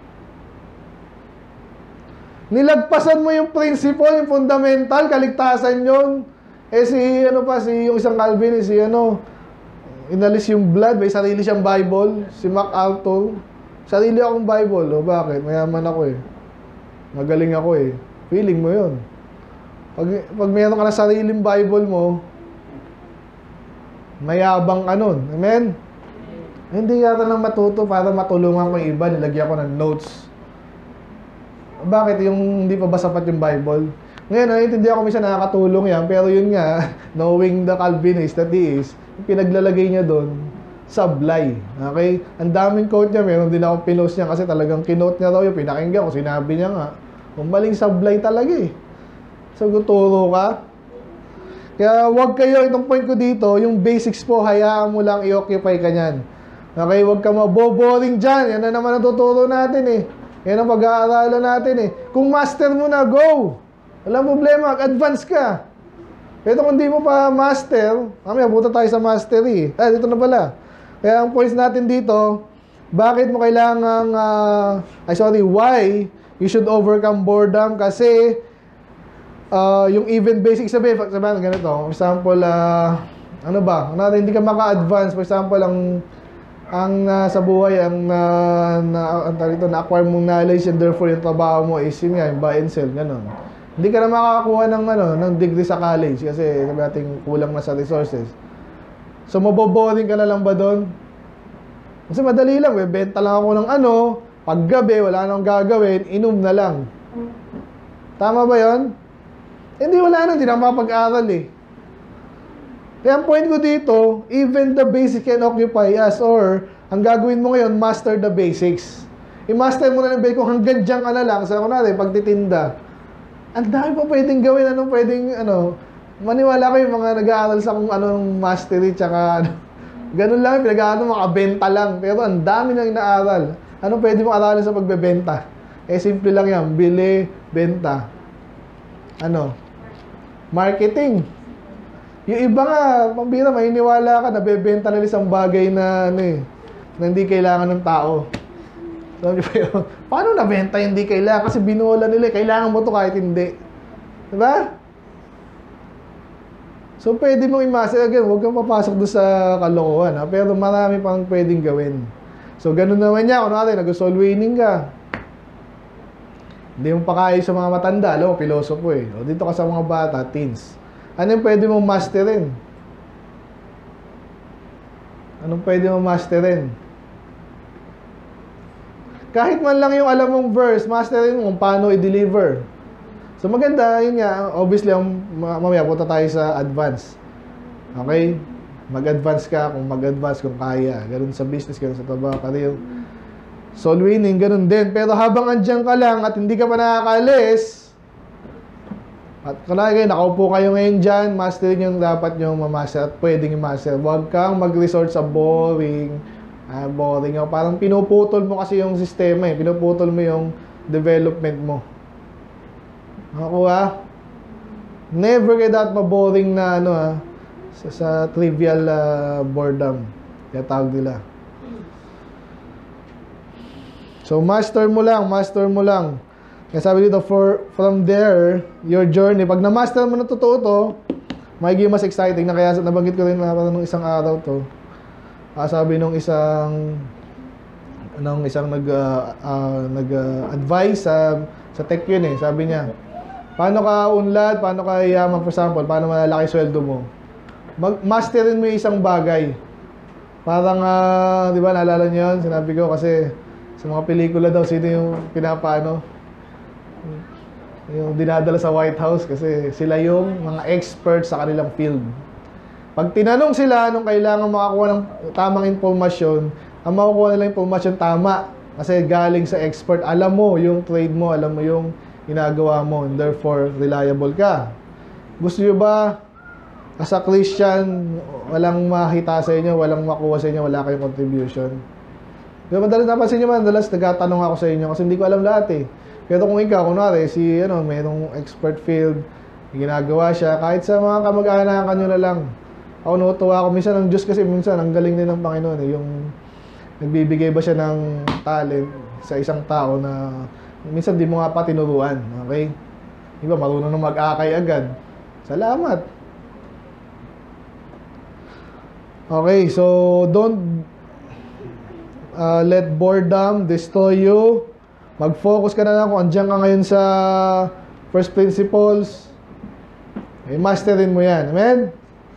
Nilagpasan mo yung principle, yung fundamental, kaligtasan yun. Eh si, ano pa, si, yung isang Calvinist, si, ano, inalis yung blood, may sarili siyang Bible, si MacArthur. Sarili akong Bible, o bakit? Mayaman ako eh. Magaling ako eh. Feeling mo yun. Pag, pag mayroon ka na sariling Bible mo, mayabang ka nun. Amen? Hindi yata nang matuto para matulungan ko yung iba, nilagyan ko ng notes. Bakit yung hindi pa ba sapat yung Bible? Ngayon, naiintindihan ko minsan nakakatulong yan, pero yun nga, knowing the Calvinist that he is, yung pinaglalagay niya doon, sablay. Okay? Ang daming quote niya, meron din akong pinost niya kasi talagang kinote niya raw yung pinakinggan ko, sinabi niya nga, umaling sablay talaga eh. So, tuturo ka. Kaya wag kayo, itong point ko dito, yung basics po, hayaan mo lang i-occupy ka niyan. Okay? Wag ka maboboring dyan. Yan na naman ang tuturo natin eh. Yan ang pag-aaralan natin eh. Kung master mo na, go! Walang problema, advance ka. Pero kung di mo pa master, mamaya buta tayo sa mastery. Ah, dito na pala. Kaya ang points natin dito, bakit mo kailangan, uh, ay sorry, why you should overcome boredom? Kasi, uh, yung even basic, sabihin, sabihin ganito, for example, uh, ano ba, natin, hindi ka maka-advance, for example, ang, ang uh, sa buhay, ang, uh, na, ang tarito, na-acquire mong knowledge, and therefore yung trabaho mo is yun nga, yung buy and sell, gano'n. Hindi ka na makakakuha ng, ano, ng degree sa college kasi sabi natin kulang na sa resources. So, maboboring ka na lang ba doon? Kasi madali lang, bebenta lang ako ng ano, paggabi, wala nang gagawin, inom na lang. Tama ba yon? Hindi, wala na, hindi na mapag-aral eh. Kaya ang point ko dito, even the basic can occupy us, or ang gagawin mo ngayon, master the basics. I-master mo na ng basic kung hanggang dyan ka na lang, sa ako natin, pagtitinda. Ang dami pa pwedeng gawin, anong pwedeng, ano, maniwala ko yung mga nag-aaral sa kung anong mastery, tsaka, ano, ganun lang, pinag-aaral, makabenta lang, pero ang dami nang inaaral. Anong pwede mong aralin sa pagbebenta? Eh, simple lang yan, bili, benta. Ano? Marketing. Yung iba nga, pambira, maniniwala ka, nabebenta na isang bagay na, ano eh, na hindi kailangan ng tao. So, paano nabenta hindi kailangan? Kasi binuwala nila, kailangan mo to kahit hindi. Diba? So, pwede mong i-master. Again, huwag kang papasok doon sa kalokohan. Ha? Pero marami pang pwedeng gawin. So, ganun naman niya. Kung natin, nag-soul winning ka. Hindi mo pa kaya sa mga matanda, alam mo, pilosopo eh. O dito ka sa mga bata, teens. Ano yung pwede mong masterin? Anong pwede mong masterin? Kahit man lang yung alam mong verse, masterin mo kung paano i-deliver. So maganda, yun nga, obviously, mamaya punta tayo sa advance. Okay? Mag-advance ka kung mag-advance, kung kaya. Ganun sa business, ganun sa trabaho, career. Soul winning, ganun din. Pero habang andyan ka lang at hindi ka pa nakakaalis, at kunwari kayo, nakaupo kayo ngayon dyan, masterin yung dapat nyo mamaster at pwedeng i-master. Huwag kang mag-resort sa boring. Ah, boring. Parang pinuputol mo kasi yung sistema eh. Pinuputol mo yung development mo. Nakuha? Never kayo dapat maboring na ano ah, sa, sa trivial uh, boredom. Kaya tawag nila. So, master mo lang, master mo lang. Kaya sabi dito, for, from there, your journey, pag na-master mo na totoo to, magiging mas exciting na. Kaya nabanggit ko rin na parang nung isang araw to. Uh, sabi nung isang nung isang nag uh, uh, nag-advise uh, sa sa tech yun eh. Sabi niya, paano ka unlad, paano ka yaman, for example, paano malalaki sweldo mo? Mag-masterin mo yung isang bagay. Parang, uh, di ba, naalala niyo yun? Sinabi ko kasi sa mga pelikula daw, sino yung pinapaano? Yung dinadala sa White House kasi sila yung mga experts sa kanilang field. Pag tinanong sila nung kailangan makakuha ng tamang impormasyon, ang makukuha nila impormasyon tama kasi galing sa expert. Alam mo yung trade mo, alam mo yung ginagawa mo, and therefore reliable ka. Gusto nyo ba as a Christian walang makita sa inyo, walang makuha sa inyo, wala kayong contribution? Pero madalas napansin nyo, madalas nagtatanong ako sa inyo kasi hindi ko alam lahat eh. Pero kung ikaw, kunwari, si, ano, mayroong expert field, ginagawa siya, kahit sa mga kamag-anakan nyo na lang. Ako natutuwa ako, minsan ang Diyos kasi, minsan, ang galing din ng Panginoon eh, yung nagbibigay ba siya ng talent sa isang tao na minsan di mo nga pa tinuruan, okay? Di ba, marunong na mag-akay agad. Salamat! Okay, so, don't uh, let boredom destroy you. Mag-focus ka na lang kung andyan ka ngayon sa first principles. Eh, masterin mo yan. Amen?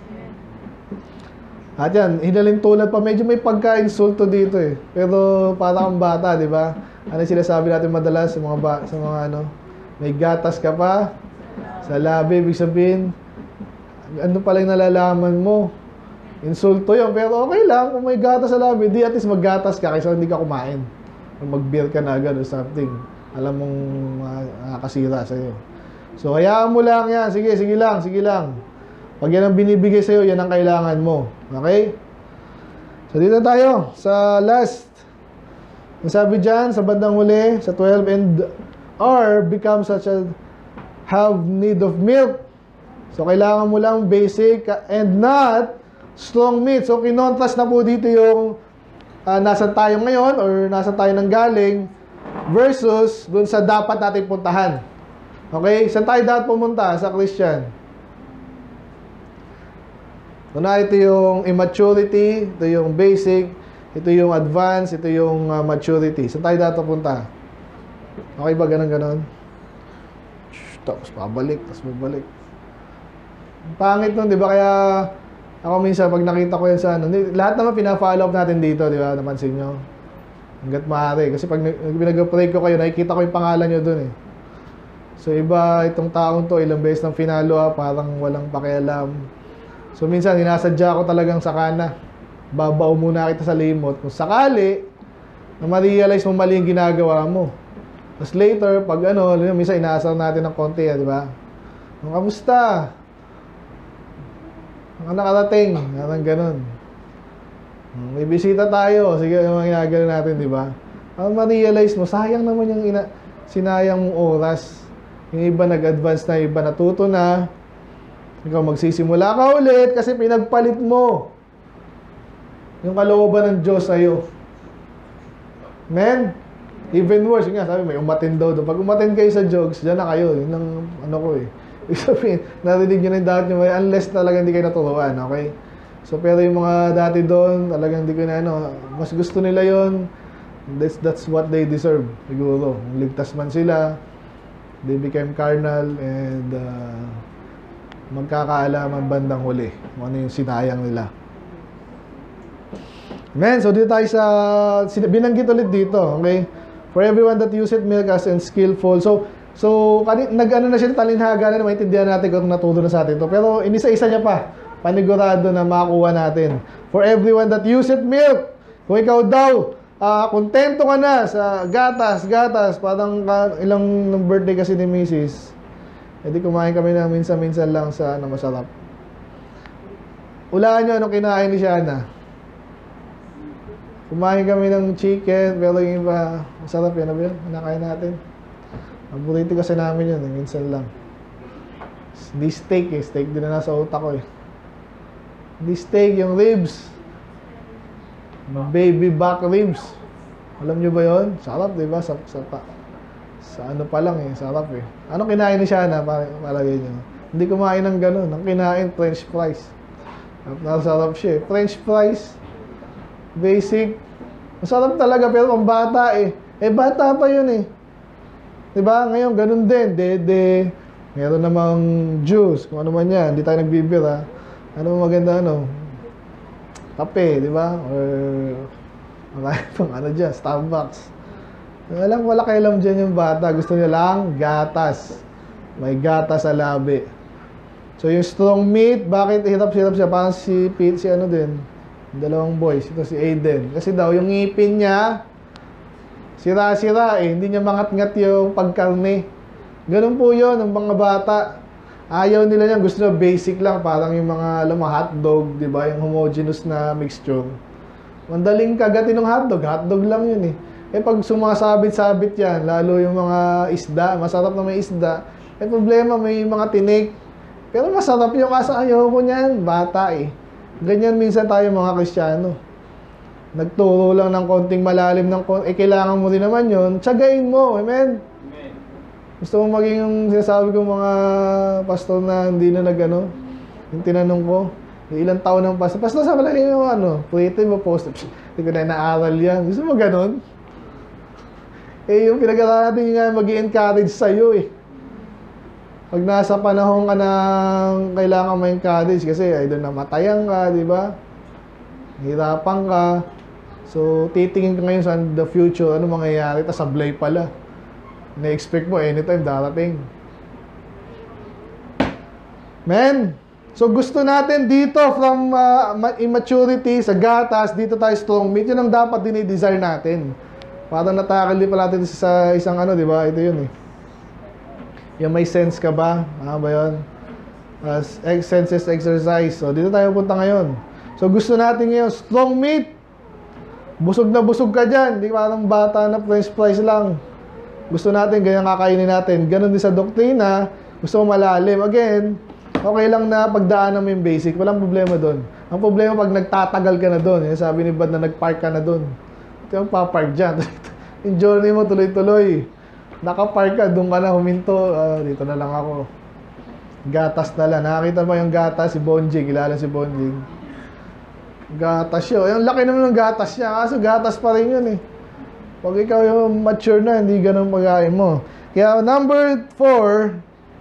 At yan, hinalin tulad pa. Medyo may pagka-insulto dito eh. Pero para kang bata, di ba? Ano sinasabi natin madalas sa mga, ba sa mga ano? May gatas ka pa sa labi. Ibig sabihin, ano pala yung nalalaman mo? Insulto yun. Pero okay lang, kung may gatas sa labi, di at least maggatas ka kaysa hindi ka kumain. Mag-beer ka na agad or something. Alam mong nakakasira uh, sa'yo. So, hayaan mo lang yan. Sige, sige lang, sige lang. Pag yan ang binibigay sa'yo, yan ang kailangan mo. Okay? So, dito tayo sa last. Ang sabi dyan, sa bandang huli, sa twelve, and are become such a have need of milk. So, kailangan mo lang basic and not strong meat. So, kinontrast na po dito yung Uh, nasan tayo ngayon or nasan tayo nang galing versus dun sa dapat natin puntahan. Okay? Saan tayo dapat pumunta sa Christian? Una, ito yung immaturity, ito yung basic, ito yung advance, ito yung uh, maturity. Saan tayo dapat pupunta? Okay ba ganon-ganon? Tapos pabalik, tapos babalik. Pangit nun, di ba? Kaya ako minsan, pag nakita ko yan sa ano, lahat naman pina-follow up natin dito, di ba? Napansin nyo? Hanggat maaari. Kasi pag nag-pray ko kayo, nakikita ko yung pangalan nyo dun eh. So, iba itong taong to, ilang beses nang finalo up, parang walang pakialam. So, minsan, hinasadya ko talagang sakana. Babaw muna kita sa limot. Kung sakali, na ma-realize mo mali yung ginagawa mo. Tapos later, pag ano, minsan, inaasar natin ng konti, di ba? Kamusta? Ang nakarating, parang ganun. May bisita tayo, sige, yung mga ginagano natin, di ba? Para ma-realize mo, sayang naman yung ina sinayang mong oras. Yung iba nag-advance na, iba natuto na. Ikaw magsisimula ka ulit kasi pinagpalit mo yung kalooban ng Diyos sa'yo. Men, even worse, yun nga, sabi may umatin daw doon. Pag umatin kayo sa jogs, dyan na kayo. Yun ang ano ko eh. Ibig sabihin, narinig nyo na yung dati nyo, unless talaga hindi kayo naturuan, okay? So, pero yung mga dati doon, talagang hindi ko na ano, mas gusto nila yon. That's, that's what they deserve, siguro. Ligtas man sila, they became carnal, and uh, magkakaalaman bandang huli kung ano yung sinayang nila. Amen. So dito tayo sa binanggit ulit dito, okay? For everyone that useth milk as and skillful. So so nag-ano na siya, talinhaga na, maintindihan natin kung naturo na sa atin to. Pero inisa-isa niya pa, panigurado na makuha natin. For everyone that useth milk. Kung ikaw daw uh, kontento ka na sa gatas, gatas, parang uh, ilang birthday kasi ni Missus edi kumain kami na minsan-minsan lang sa ano, masarap. Ulaan nyo anong kinain ni Shana. Kumain kami ng chicken, pero yung iba, masarap yan. Ano ba yun? Nakain natin. Paborito kasi namin yun, eh, minsan lang. Di steak eh. Steak din na nasa utak ko eh. Di steak, yung ribs. Baby back ribs. Alam nyo ba yun? Sarap, diba? Sa, sa, sa ano pa lang eh. Sarap eh. Anong kinain ni Shana? Palagay nyo. Hindi kumain ng ganun. Ang kinain, French fries. Nasarap siya eh. French fries. Basic. Masarap talaga pero pang bata eh. Eh bata pa yun eh. Diba? Ngayon ganun din. Dede. Meron namang juice. Kung ano man yan. Hindi tayo nagbibira. Ano maganda ano? Kape. Diba? Or marami pang ano dyan. Starbucks. Alam, wala kailam dyan yung bata. Gusto niya lang gatas. May gatas sa labi. So yung strong meat, bakit hirap-hirap siya? Parang si Pete, si ano din. Dalawang boys. Ito si Aiden. Kasi daw yung ngipin niya, sira-sira eh. Hindi niya mangat-ngat yung pagkarne. Ganun po yun, ang mga bata. Ayaw nila yan. Gusto nila basic lang. Parang yung mga, alam mo, hotdog, di ba? Yung homogeneous na mixture. Mandaling kagatin ng hotdog. Hotdog lang yun eh. Eh pag sumasabit-sabit yan, lalo yung mga isda, masarap na may isda, eh problema, may mga tinik. Pero masarap yung kasi ayaw ko niyan, bata eh. Ganyan minsan tayo mga Kristiyano. Nagturo lang ng konting malalim ng konting, eh kailangan mo din naman yun, tsagain mo, amen? Amen. Gusto mo maging yung sinasabi ko mga pastor na hindi na nagano, yung tinanong ko, ilang taon ng pastor, pastor sa malaki yung ano, pwede mo post, hindi ko na naaral yan. Gusto mo ganon? Eh yung pinag-aralan natin nga mag-i-encourage sa'yo eh. Pag nasa panahon ka ng kailangan ma-encourage kasi ay doon namatayan ka, di ba? Hirapan ka. So, titingin ka ngayon sa the future, ano mangyayari, tas sablay pala. Na-expect mo anytime darating. Men, so gusto natin dito from uh, immaturity sa gatas, dito tayo strong meat, yun ang dapat din i-desire natin. Parang natakali pa natin sa isang ano, di ba? Ito yun eh. Yung may sense ka ba? Ano ba yun? Uh, senses exercise. So, dito tayo punta ngayon. So, gusto natin ngayon, strong meat. Busog na busog ka dyan. Di parang bata na french fries lang. Gusto natin, ganyan kakainin natin. Ganon din sa doktrina. Gusto mo malalim. Again, okay lang na pagdaanan mo yung basic. Walang problema doon. Ang problema pag nagtatagal ka na doon. Yung sabi ni Bad na nagpark ka na doon. Ito yung papark dyan. Yung journey mo tuloy-tuloy. Nakapark ka, doon ka na huminto. Uh, dito na lang ako. Gatas na lang. Nakakita mo yung gatas, si Bonjing. Kilala si Bonjing. Gatas yun. Yung laki naman ng gatas niya. Kaso gatas pa rin yun eh. Pag ikaw yung mature na, hindi ganun pagkain mo. Kaya number four,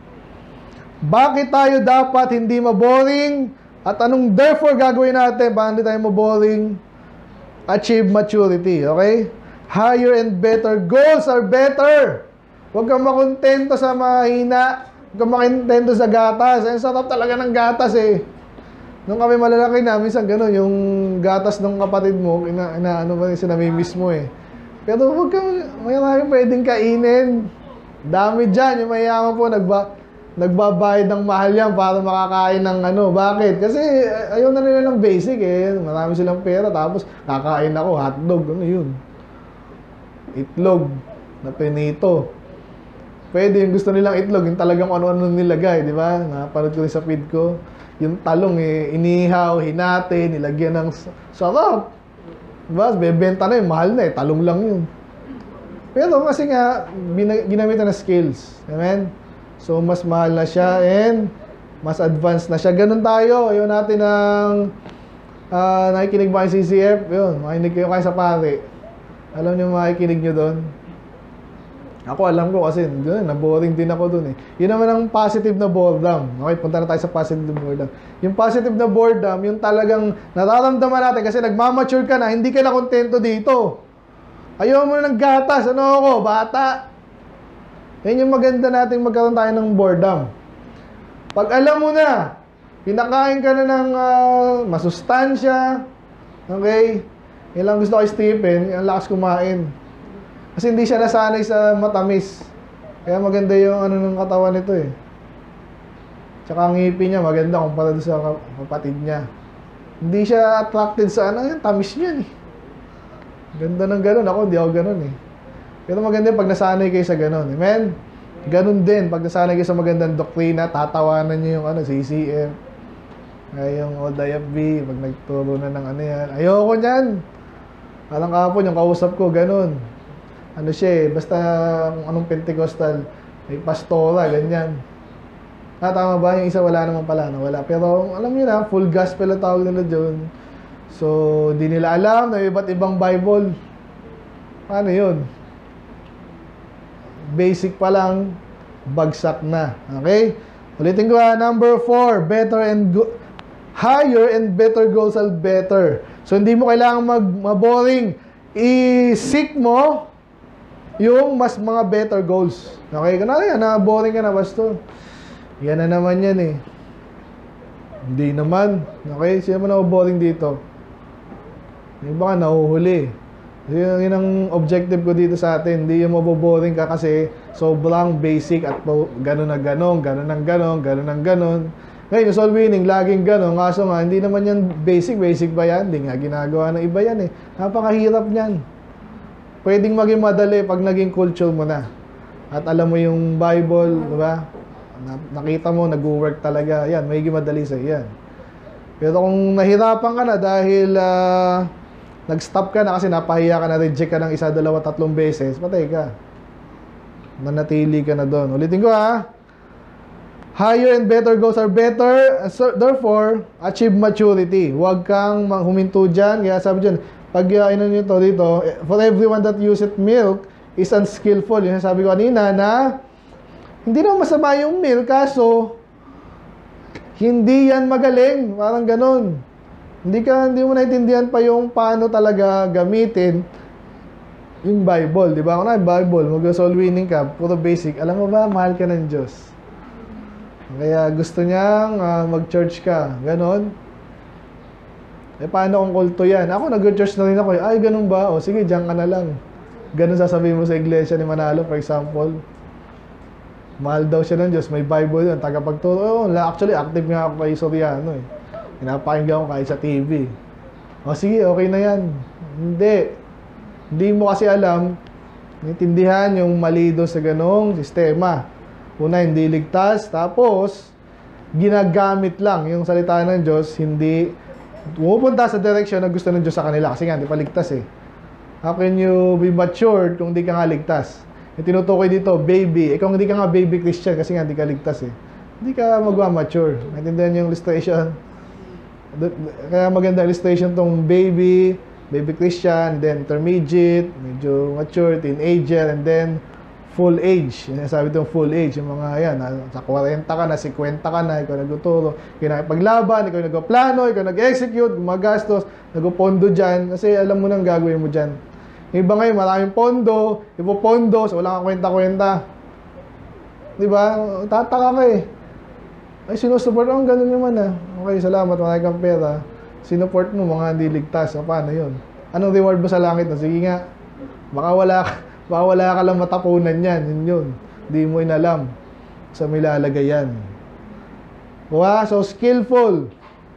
bakit tayo dapat hindi maboring? At anong therefore gagawin natin para hindi tayo maboring? Achieve maturity. Okay? Higher and better. Goals are better. Huwag kang makontento sa mahina. Huwag kang makontento sa gatas. Ang sarap talaga ng gatas eh. Nung kami malalaki na, minsan gano'n, yung gatas ng kapatid mo, ina, ina ano ba yung sinamimiss mo eh. Pero huwag kang, may maraming pwedeng kainin. Dami dyan. Yung mayaman po, nagba, nagbabayad ng mahal yan para makakain ng ano. Bakit? Kasi ayaw na nila ng basic eh. Marami silang pera. Tapos kakain ako, hotdog. Ano yun? Itlog na pinito. Pwede yung gusto nilang itlog, yung talagang ano-ano nilagay, di ba? Napanood ko rin sa feed ko. Yung talong eh, inihaw, hinati, nilagyan ng sarap. Diba? Bebenta na yun, mahal na eh, talong lang yun. Pero kasi nga, ginamitan na skills. Amen? So, mas mahal na siya and mas advanced na siya. Ganun tayo. Ayaw natin ng uh, nakikinig ba kayo C C F? Yun, makinig kayo kayo sa pare. Alam niyo makikinig nyo doon? Ako alam ko kasi dun, na-boring din ako dun eh. Yun naman ang positive na boredom. Okay, punta na tayo sa positive na boredom. Yung positive na boredom, yung talagang nararamdaman natin kasi nagmamature ka na, hindi ka na kontento dito. Ayaw mo na ng gatas. Ano ako? Bata. Yan yung maganda nating magkaroon tayo ng boredom. Pag alam mo na, pinakain ka na ng uh, masustansya, okay, yan lang gusto kay Stephen, ang lakas kumain. Kasi hindi siya nasanay sa matamis. Kaya maganda yung ano ng katawan nito eh. Tsaka ang ngipin niya maganda kumpara sa kapatid niya. Hindi siya attracted sa ano, yung tamis niya eh. Ganda ng ganun. Ako hindi ako ganun eh. Pero maganda pag nasanay kayo sa ganun. Amen? Ganun din. Pag nasanay kayo sa magandang doktrina, tatawanan niyo yung ano, C C F. Ay, yung O D I B, pag nagturo na ng ano yan. Ayoko niyan. Parang kapon, yung kausap ko, ganun. Ano siya eh, basta kung anong Pentecostal, may pastora, ganyan. Ah, tama ba? Yung isa wala naman pala, no? Wala. Pero alam niyo na, full gospel ang tawag nila dyan. So, di nila alam na iba't ibang Bible. Paano yun? Basic pa lang, bagsak na. Okay? Ulitin ko ha, number four, better and go higher and better goals are better. So, hindi mo kailangan mag-boring. I-seek mo yung mas mga better goals. Okay? Kunwari yan, na-boring ka na, basto. Yan na naman yan eh. Hindi naman. Okay? Sino mo na-boring dito? Yung baka nahuhuli. Yun, yun ang objective ko dito sa atin. Hindi yung maboboring ka kasi sobrang basic at gano'n na gano'n, gano'n ng gano'n, gano'n ng gano'n. Ngayon, yung soul winning, laging gano'n. Kaso nga, hindi naman yan basic. Basic ba yan? Hindi nga ginagawa ng iba yan eh. Napakahirap niyan. Pwedeng maging madali pag naging culture mo na. At alam mo yung Bible, di ba? Nakita mo, nag-work talaga. Yan, magiging madali sa'yo yan. Pero kung nahirapan ka na dahil uh, nag-stop ka na kasi napahiya ka na, reject ka ng isa, dalawa, tatlong beses, patay ka. Manatili ka na doon. Ulitin ko ha. Higher and better goals are better. So, therefore, achieve maturity. Huwag kang huminto dyan. Kaya sabi dyan, pag uh, ino nyo to dito, for everyone that uses milk is unskillful. Yung sabi ko kanina na hindi naman masama yung milk, kaso hindi yan magaling. Parang ganun. Hindi ka, hindi mo naintindihan pa yung paano talaga gamitin yung Bible. Di ba? Kung na yung Bible, mag-soul winning ka, puro basic. Alam mo ba, mahal ka ng Diyos. Kaya gusto niyang uh, mag-church ka. Ganon. Eh, paano kung kulto yan? Ako, nag-church na rin ako. Ay, ganun ba? O, sige, diyan ka na lang. Ganun sasabihin mo sa iglesia ni Manalo, for example. Mahal daw siya ng Diyos. May Bible yun. Tagapagturo. Oh, actually, active nga ako kay Soriano eh. Pinapakinggan ko kahit sa T V. O, sige, okay na yan. Hindi. Hindi mo kasi alam, naintindihan yung mali doon sa ganong sistema. Una, hindi ligtas. Tapos, ginagamit lang yung salita ng Diyos, hindi pumupunta sa direction na gusto ng Diyos sa kanila. Kasi nga, hindi pa ligtas eh. How can you be matured kung hindi ka nga ligtas? Yung tinutukoy dito, baby. Eh, kung hindi ka nga baby Christian, kasi nga hindi ka ligtas eh. Hindi ka magwa-mature. Naintindihan yung illustration? Kaya maganda illustration tong baby, baby Christian, then intermediate, medyo mature, teenager, and then full age. Yan sabi itong full age. Yung mga yan, sa forty ka na, fifty ka na, ikaw nagtuturo, ikaw nakipaglaban, ikaw nagplano, ikaw nag-execute, gumagastos, nagpondo dyan, kasi alam mo nang gagawin mo dyan. Yung iba ngayon, maraming pondo, ipopondo, so wala kang kwenta-kwenta. Diba? Tataka ka eh. Ay, sinusupport mo, ganun naman ah. Okay, salamat, marami kang pera. Sinupport mo, mga hindi ligtas. O, paano yun? Anong reward mo sa langit? Sige nga, baka wala ka. Baka wala ka lang matapunan yan. Yun yun. Hindi mo inalam. Sa may lalagay yan. Diba? So, skillful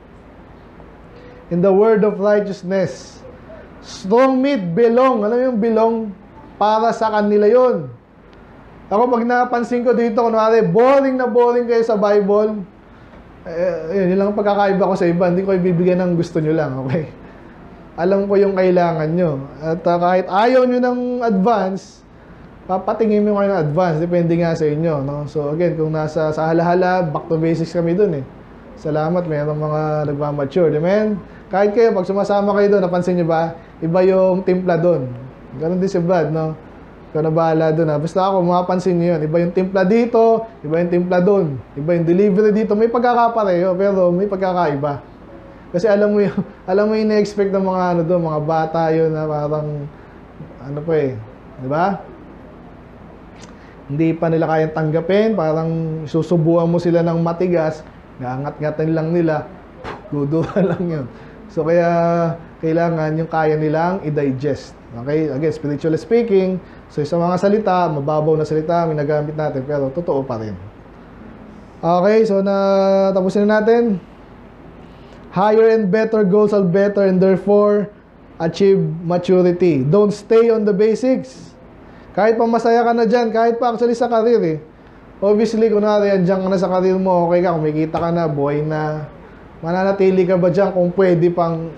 in the word of righteousness. Strong meat, belong. Alam mo yung belong? Para sa kanila yun. Ako, pag napansin ko dito, kunwari, boring na boring kayo sa Bible, eh, yun, yun lang ang pagkakaiba ko sa iba. Hindi ko ibibigyan ng gusto nyo lang. Okay? Alam ko yung kailangan nyo. At uh, kahit ayaw nyo ng advance, papatingin mo kayo ng advance. Depende nga sa inyo. No? So again, kung nasa sa hala-hala, back to basics kami dun eh. Salamat, mayroong mga nagmamature. Amen? Kahit kayo, pag sumasama kayo doon, napansin nyo ba, iba yung timpla doon. Ganon din si Brad, no? Ikaw na bahala doon ha. Basta ako, mapapansin nyo yun. Iba yung timpla dito, iba yung timpla doon. Iba yung delivery dito. May pagkakapareho, pero may pagkakaiba. Kasi alam mo yung, alam mo yung na-expect ng mga ano doon, mga bata yun na parang, ano pa eh. Di ba? Hindi pa nila kayang tanggapin. Parang susubuan mo sila ng matigas. Nangat-ngatan lang nila. Duduhan lang yun. So kaya, kailangan yung kaya nilang i-digest. Okay? Again, spiritually speaking, so sa mga salita, mababaw na salita, may nagamit natin, pero totoo pa rin. Okay, so na tapusin na natin. Higher and better goals are better and therefore achieve maturity. Don't stay on the basics. Kahit pa masaya ka na dyan, kahit pa actually sa career eh. Obviously, kunwari, andyan ka na sa career mo, okay ka, kumikita ka na, buhay na. Mananatili ka ba dyan kung pwede pang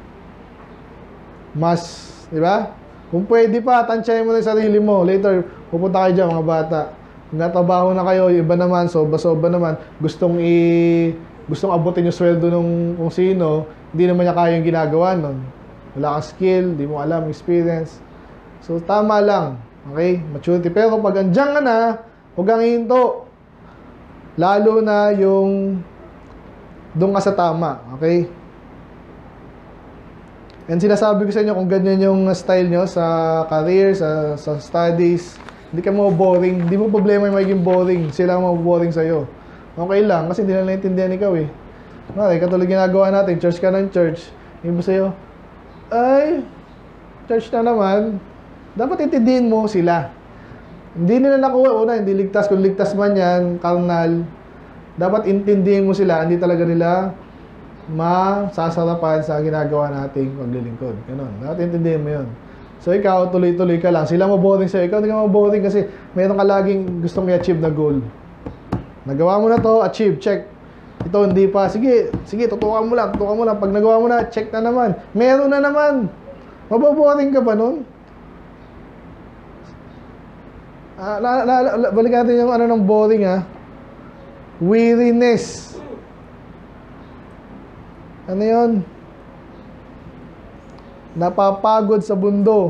mas, di ba? Kung pwede pa, tansyahin mo na yung sarili mo. Later, pupunta kayo dyan, mga bata. Kung natabaho na kayo, iba naman, soba-soba naman, gustong i... gustong abutin yung sweldo nung kung sino, hindi naman niya kaya yung ginagawa nun. Wala kang skill, di mo alam, experience. So, tama lang. Okay? Maturity. Pero pag andyan ka na, huwag kang hinto. Lalo na yung doon ka sa tama. Okay? And sinasabi ko sa inyo kung ganyan yung style nyo sa career, sa, sa studies, hindi ka mo boring. Hindi mo problema yung magiging boring. Sila ang maboboring sa'yo. Okay lang, kasi hindi na naintindihan ikaw eh. Okay, katulad ginagawa natin, church ka ng church. Yung sa'yo, ay, church na naman. Dapat intindihin mo sila. Hindi nila nakuha, una, hindi ligtas. Kung ligtas man yan, karnal, dapat intindihin mo sila. Hindi talaga nila masasarapan sa ginagawa nating paglilingkod. Ganun. Dapat intindihin mo yun. So, ikaw, tuloy-tuloy ka lang. Sila maboring sa'yo. Ikaw, hindi ka maboring kasi mayroon ka laging gustong i-achieve na goal. Nagawa mo na to, achieve, check. Ito, hindi pa. Sige, sige, tutukan mo lang, tutukan mo lang. Pag nagawa mo na, check na naman. Meron na naman. Maboboring ka ba nun? Ah, la, la, la, balik natin yung ano ng boring ha. Weariness. Ano yun? Napapagod sa bundo.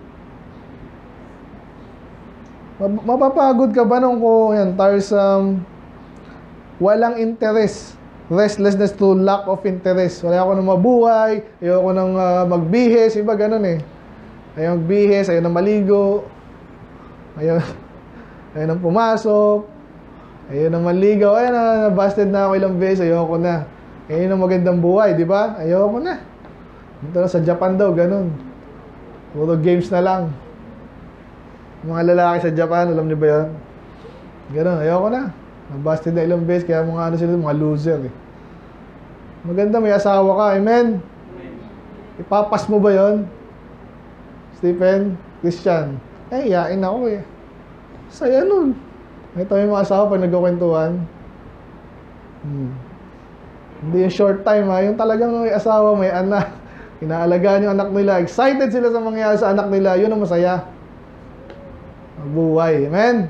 Mapapagod ka ba nung ko, yan, tiresome, walang interest, restlessness to lack of interest. Wala ako nang mabuhay, ayaw ko nang uh, magbihis, iba ganun eh. Ayaw magbihis, ayaw nang maligo, ayaw, ayaw nang pumasok, ayaw nang maligaw, ayaw na, nabasted na ako ilang beses, ayaw ko na. Ayaw nang magandang buhay, di ba? Ayaw ko na. Dito na sa Japan daw, ganun. Puro games na lang. Mga lalaki sa Japan, alam niyo ba yun? Ganun, ayaw ko na. Nabasted na ilang beses, kaya mga ano sila, mga loser eh. Maganda, may asawa ka, amen? Ipapas mo ba yon? Stephen, Christian? Eh, yain ako eh. Saya nun. Ito yung mga asawa pag nagkukwentuhan. Hmm. Hindi yung short time ha, yung talagang may asawa, may anak. Inaalagaan yung anak nila. Excited sila sa mangyayari sa anak nila. Yun ang masaya. Buhay. Amen?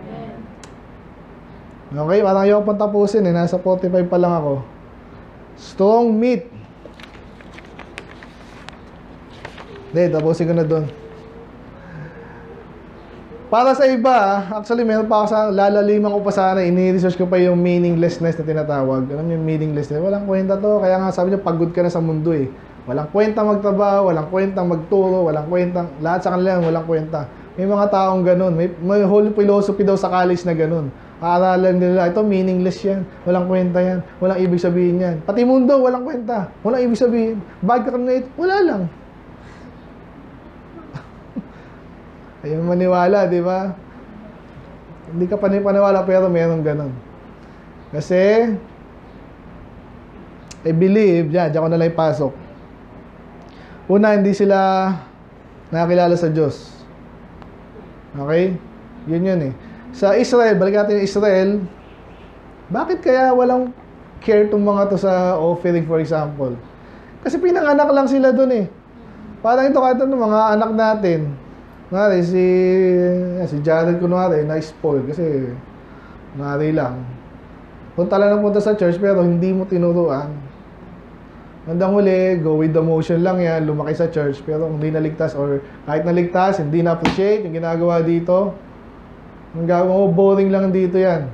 Okay, parang ayaw pang tapusin eh. Nasa forty-five pa lang ako. Strong meat. Hindi, tapusin ko na doon. Para sa iba, actually meron pa ako sa lalaliman ko pa sana, ini-research ko pa yung meaninglessness na tinatawag. Alam niyo yung meaninglessness? Walang kwenta to. Kaya nga sabi niyo, pagod ka na sa mundo eh. Walang kwenta magtrabaho, walang kwenta magturo, walang kwenta, lahat sa kanila walang kwenta. May mga taong ganun. May, may whole philosophy daw sa college na ganun. Aaralan nila, ito meaningless yan. Walang kwenta yan. Walang ibig sabihin yan. Pati mundo, walang kwenta. Walang ibig sabihin. Bakit ka na ito? Wala lang. Ayaw maniwala, di ba? Hindi ka panipaniwala pero meron ganun. Kasi, I believe, yan, diyan ko nalang ipasok. Una, hindi sila nakakilala sa Diyos. Okay? Yun yun eh. Sa Israel, balik natin yung Israel, bakit kaya walang care tong mga to sa offering, for example? Kasi pinanganak lang sila dun eh. Parang ito kahit ano, mga anak natin. Kunwari, si, si Jared kunwari, na-spoil kasi kunwari lang. Punta lang na punta sa church pero hindi mo tinuruan. Hanggang huli, go with the motion lang yan, lumaki sa church, pero hindi naligtas or kahit naligtas, hindi na-appreciate yung ginagawa dito. Ang gagawin mo, boring lang dito yan.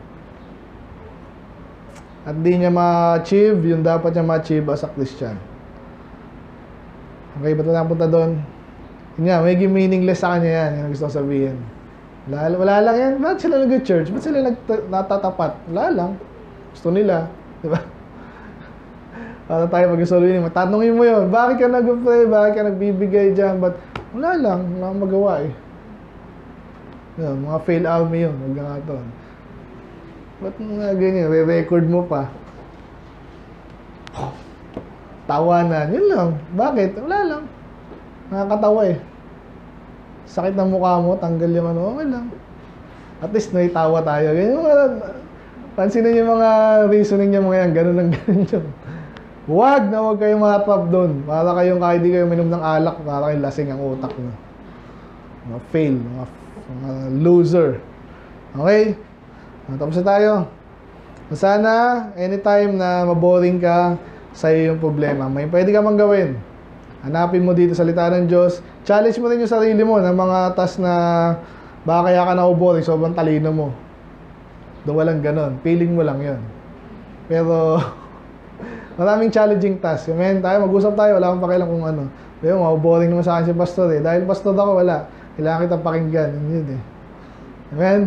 At di niya ma-achieve yung dapat niya ma-achieve as a Christian. Okay, ba't wala punta doon? Yun nga, may meaningless sa kanya yan. Yan ang gusto ko sabihin. Wala, wala lang yan. Bakit sila nag-church? Ba't sila natatapat? Wala lang. Gusto nila. Diba? Para tayo pag-solve, matanungin mo yun. Bakit ka nag-pray? Bakit ka nagbibigay dyan? But wala lang. Wala kang magawa eh. Yun, mga fail army yun. Huwag nga ito. Ba't nga ganyan? Re-record mo pa. Tawanan. Yun lang. Bakit? Wala lang. Nakakatawa eh. Sakit ng mukha mo, tanggal yung ano, okay lang. At least naitawa tayo. Ganyan mga, pansinin yung mga reasoning niya mga yan, ganun lang ganun yun. Huwag na huwag kayong matap doon. Para kayong kahit di kayo minom ng alak, para kayong lasing ang utak nyo. Mga fail, mga, mga loser. Okay? Tapos na tayo. Sana, anytime na maboring ka, sa'yo yung problema. May pwede ka mang gawin. Hanapin mo dito sa salita ng Diyos. Challenge mo rin yung sarili mo ng mga task na baka kaya ka na-boring, sobrang talino mo. Doon walang ganon. Feeling mo lang yun. Pero, maraming challenging task. Amen? Tayo, mag-usap tayo. Wala akong pakialam kung ano. Pero, boring naman sa akin si pastor eh. Dahil pastor ako, wala. Kailangan kitang pakinggan. Yun eh. Amen?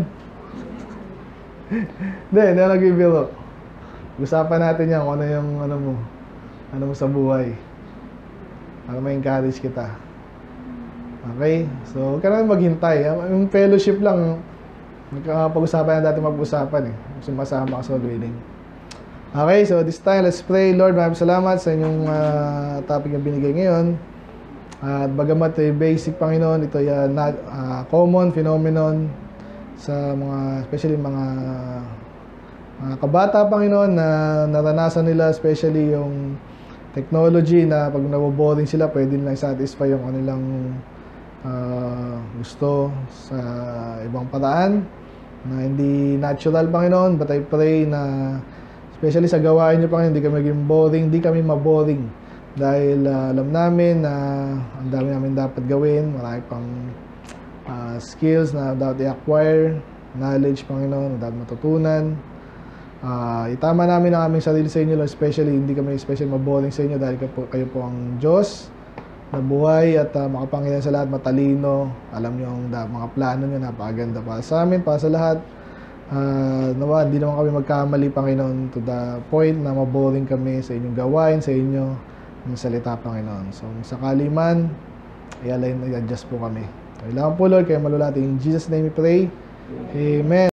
Hindi, hindi ako nagbibiro. Usapan natin yan kung ano yung ano mo. Ano mo sa buhay. Para ma-encourage kita. Okay? So, huwag ka naman maghintay. Yung fellowship lang, pag-usapan na dati mag-usapan eh. Sumasama ka sa winning. Okay, so this time, let's pray. Lord, maraming salamat sa inyong uh, topic na binigay ngayon. At uh, bagamat ay basic, Panginoon, ito ay uh, not, uh, common phenomenon sa mga, especially mga mga kabata, Panginoon, na naranasan nila, especially yung technology na pag naboboring sila, pwede nilang satisfy yung kanilang uh, gusto sa ibang paraan na hindi natural, Panginoon. But I pray na especially sa gawain niyo, Panginoon, hindi kami maging boring, hindi kami maboring. Dahil uh, alam namin na ang dami namin dapat gawin, marami pang uh, skills na dapat i-acquire, knowledge, Panginoon, na dapat matutunan. Uh, itama namin ang aming sarili sa inyo, especially hindi kami especially maboring sa inyo dahil kayo po, kayo po ang Diyos na buhay at uh, makapangyarihan sa lahat, matalino. Alam niyo ang da, mga plano niyo, napakaganda para sa amin, para sa lahat. Uh, nawa, hindi naman kami magkamali, Panginoon, to the point na maboring kami sa inyong gawain, sa inyo ng salita, Panginoon. So, sakali man, i-align, i-adjust po kami. Kailangan po, Lord, kayo malulati. In Jesus' name we pray. Amen.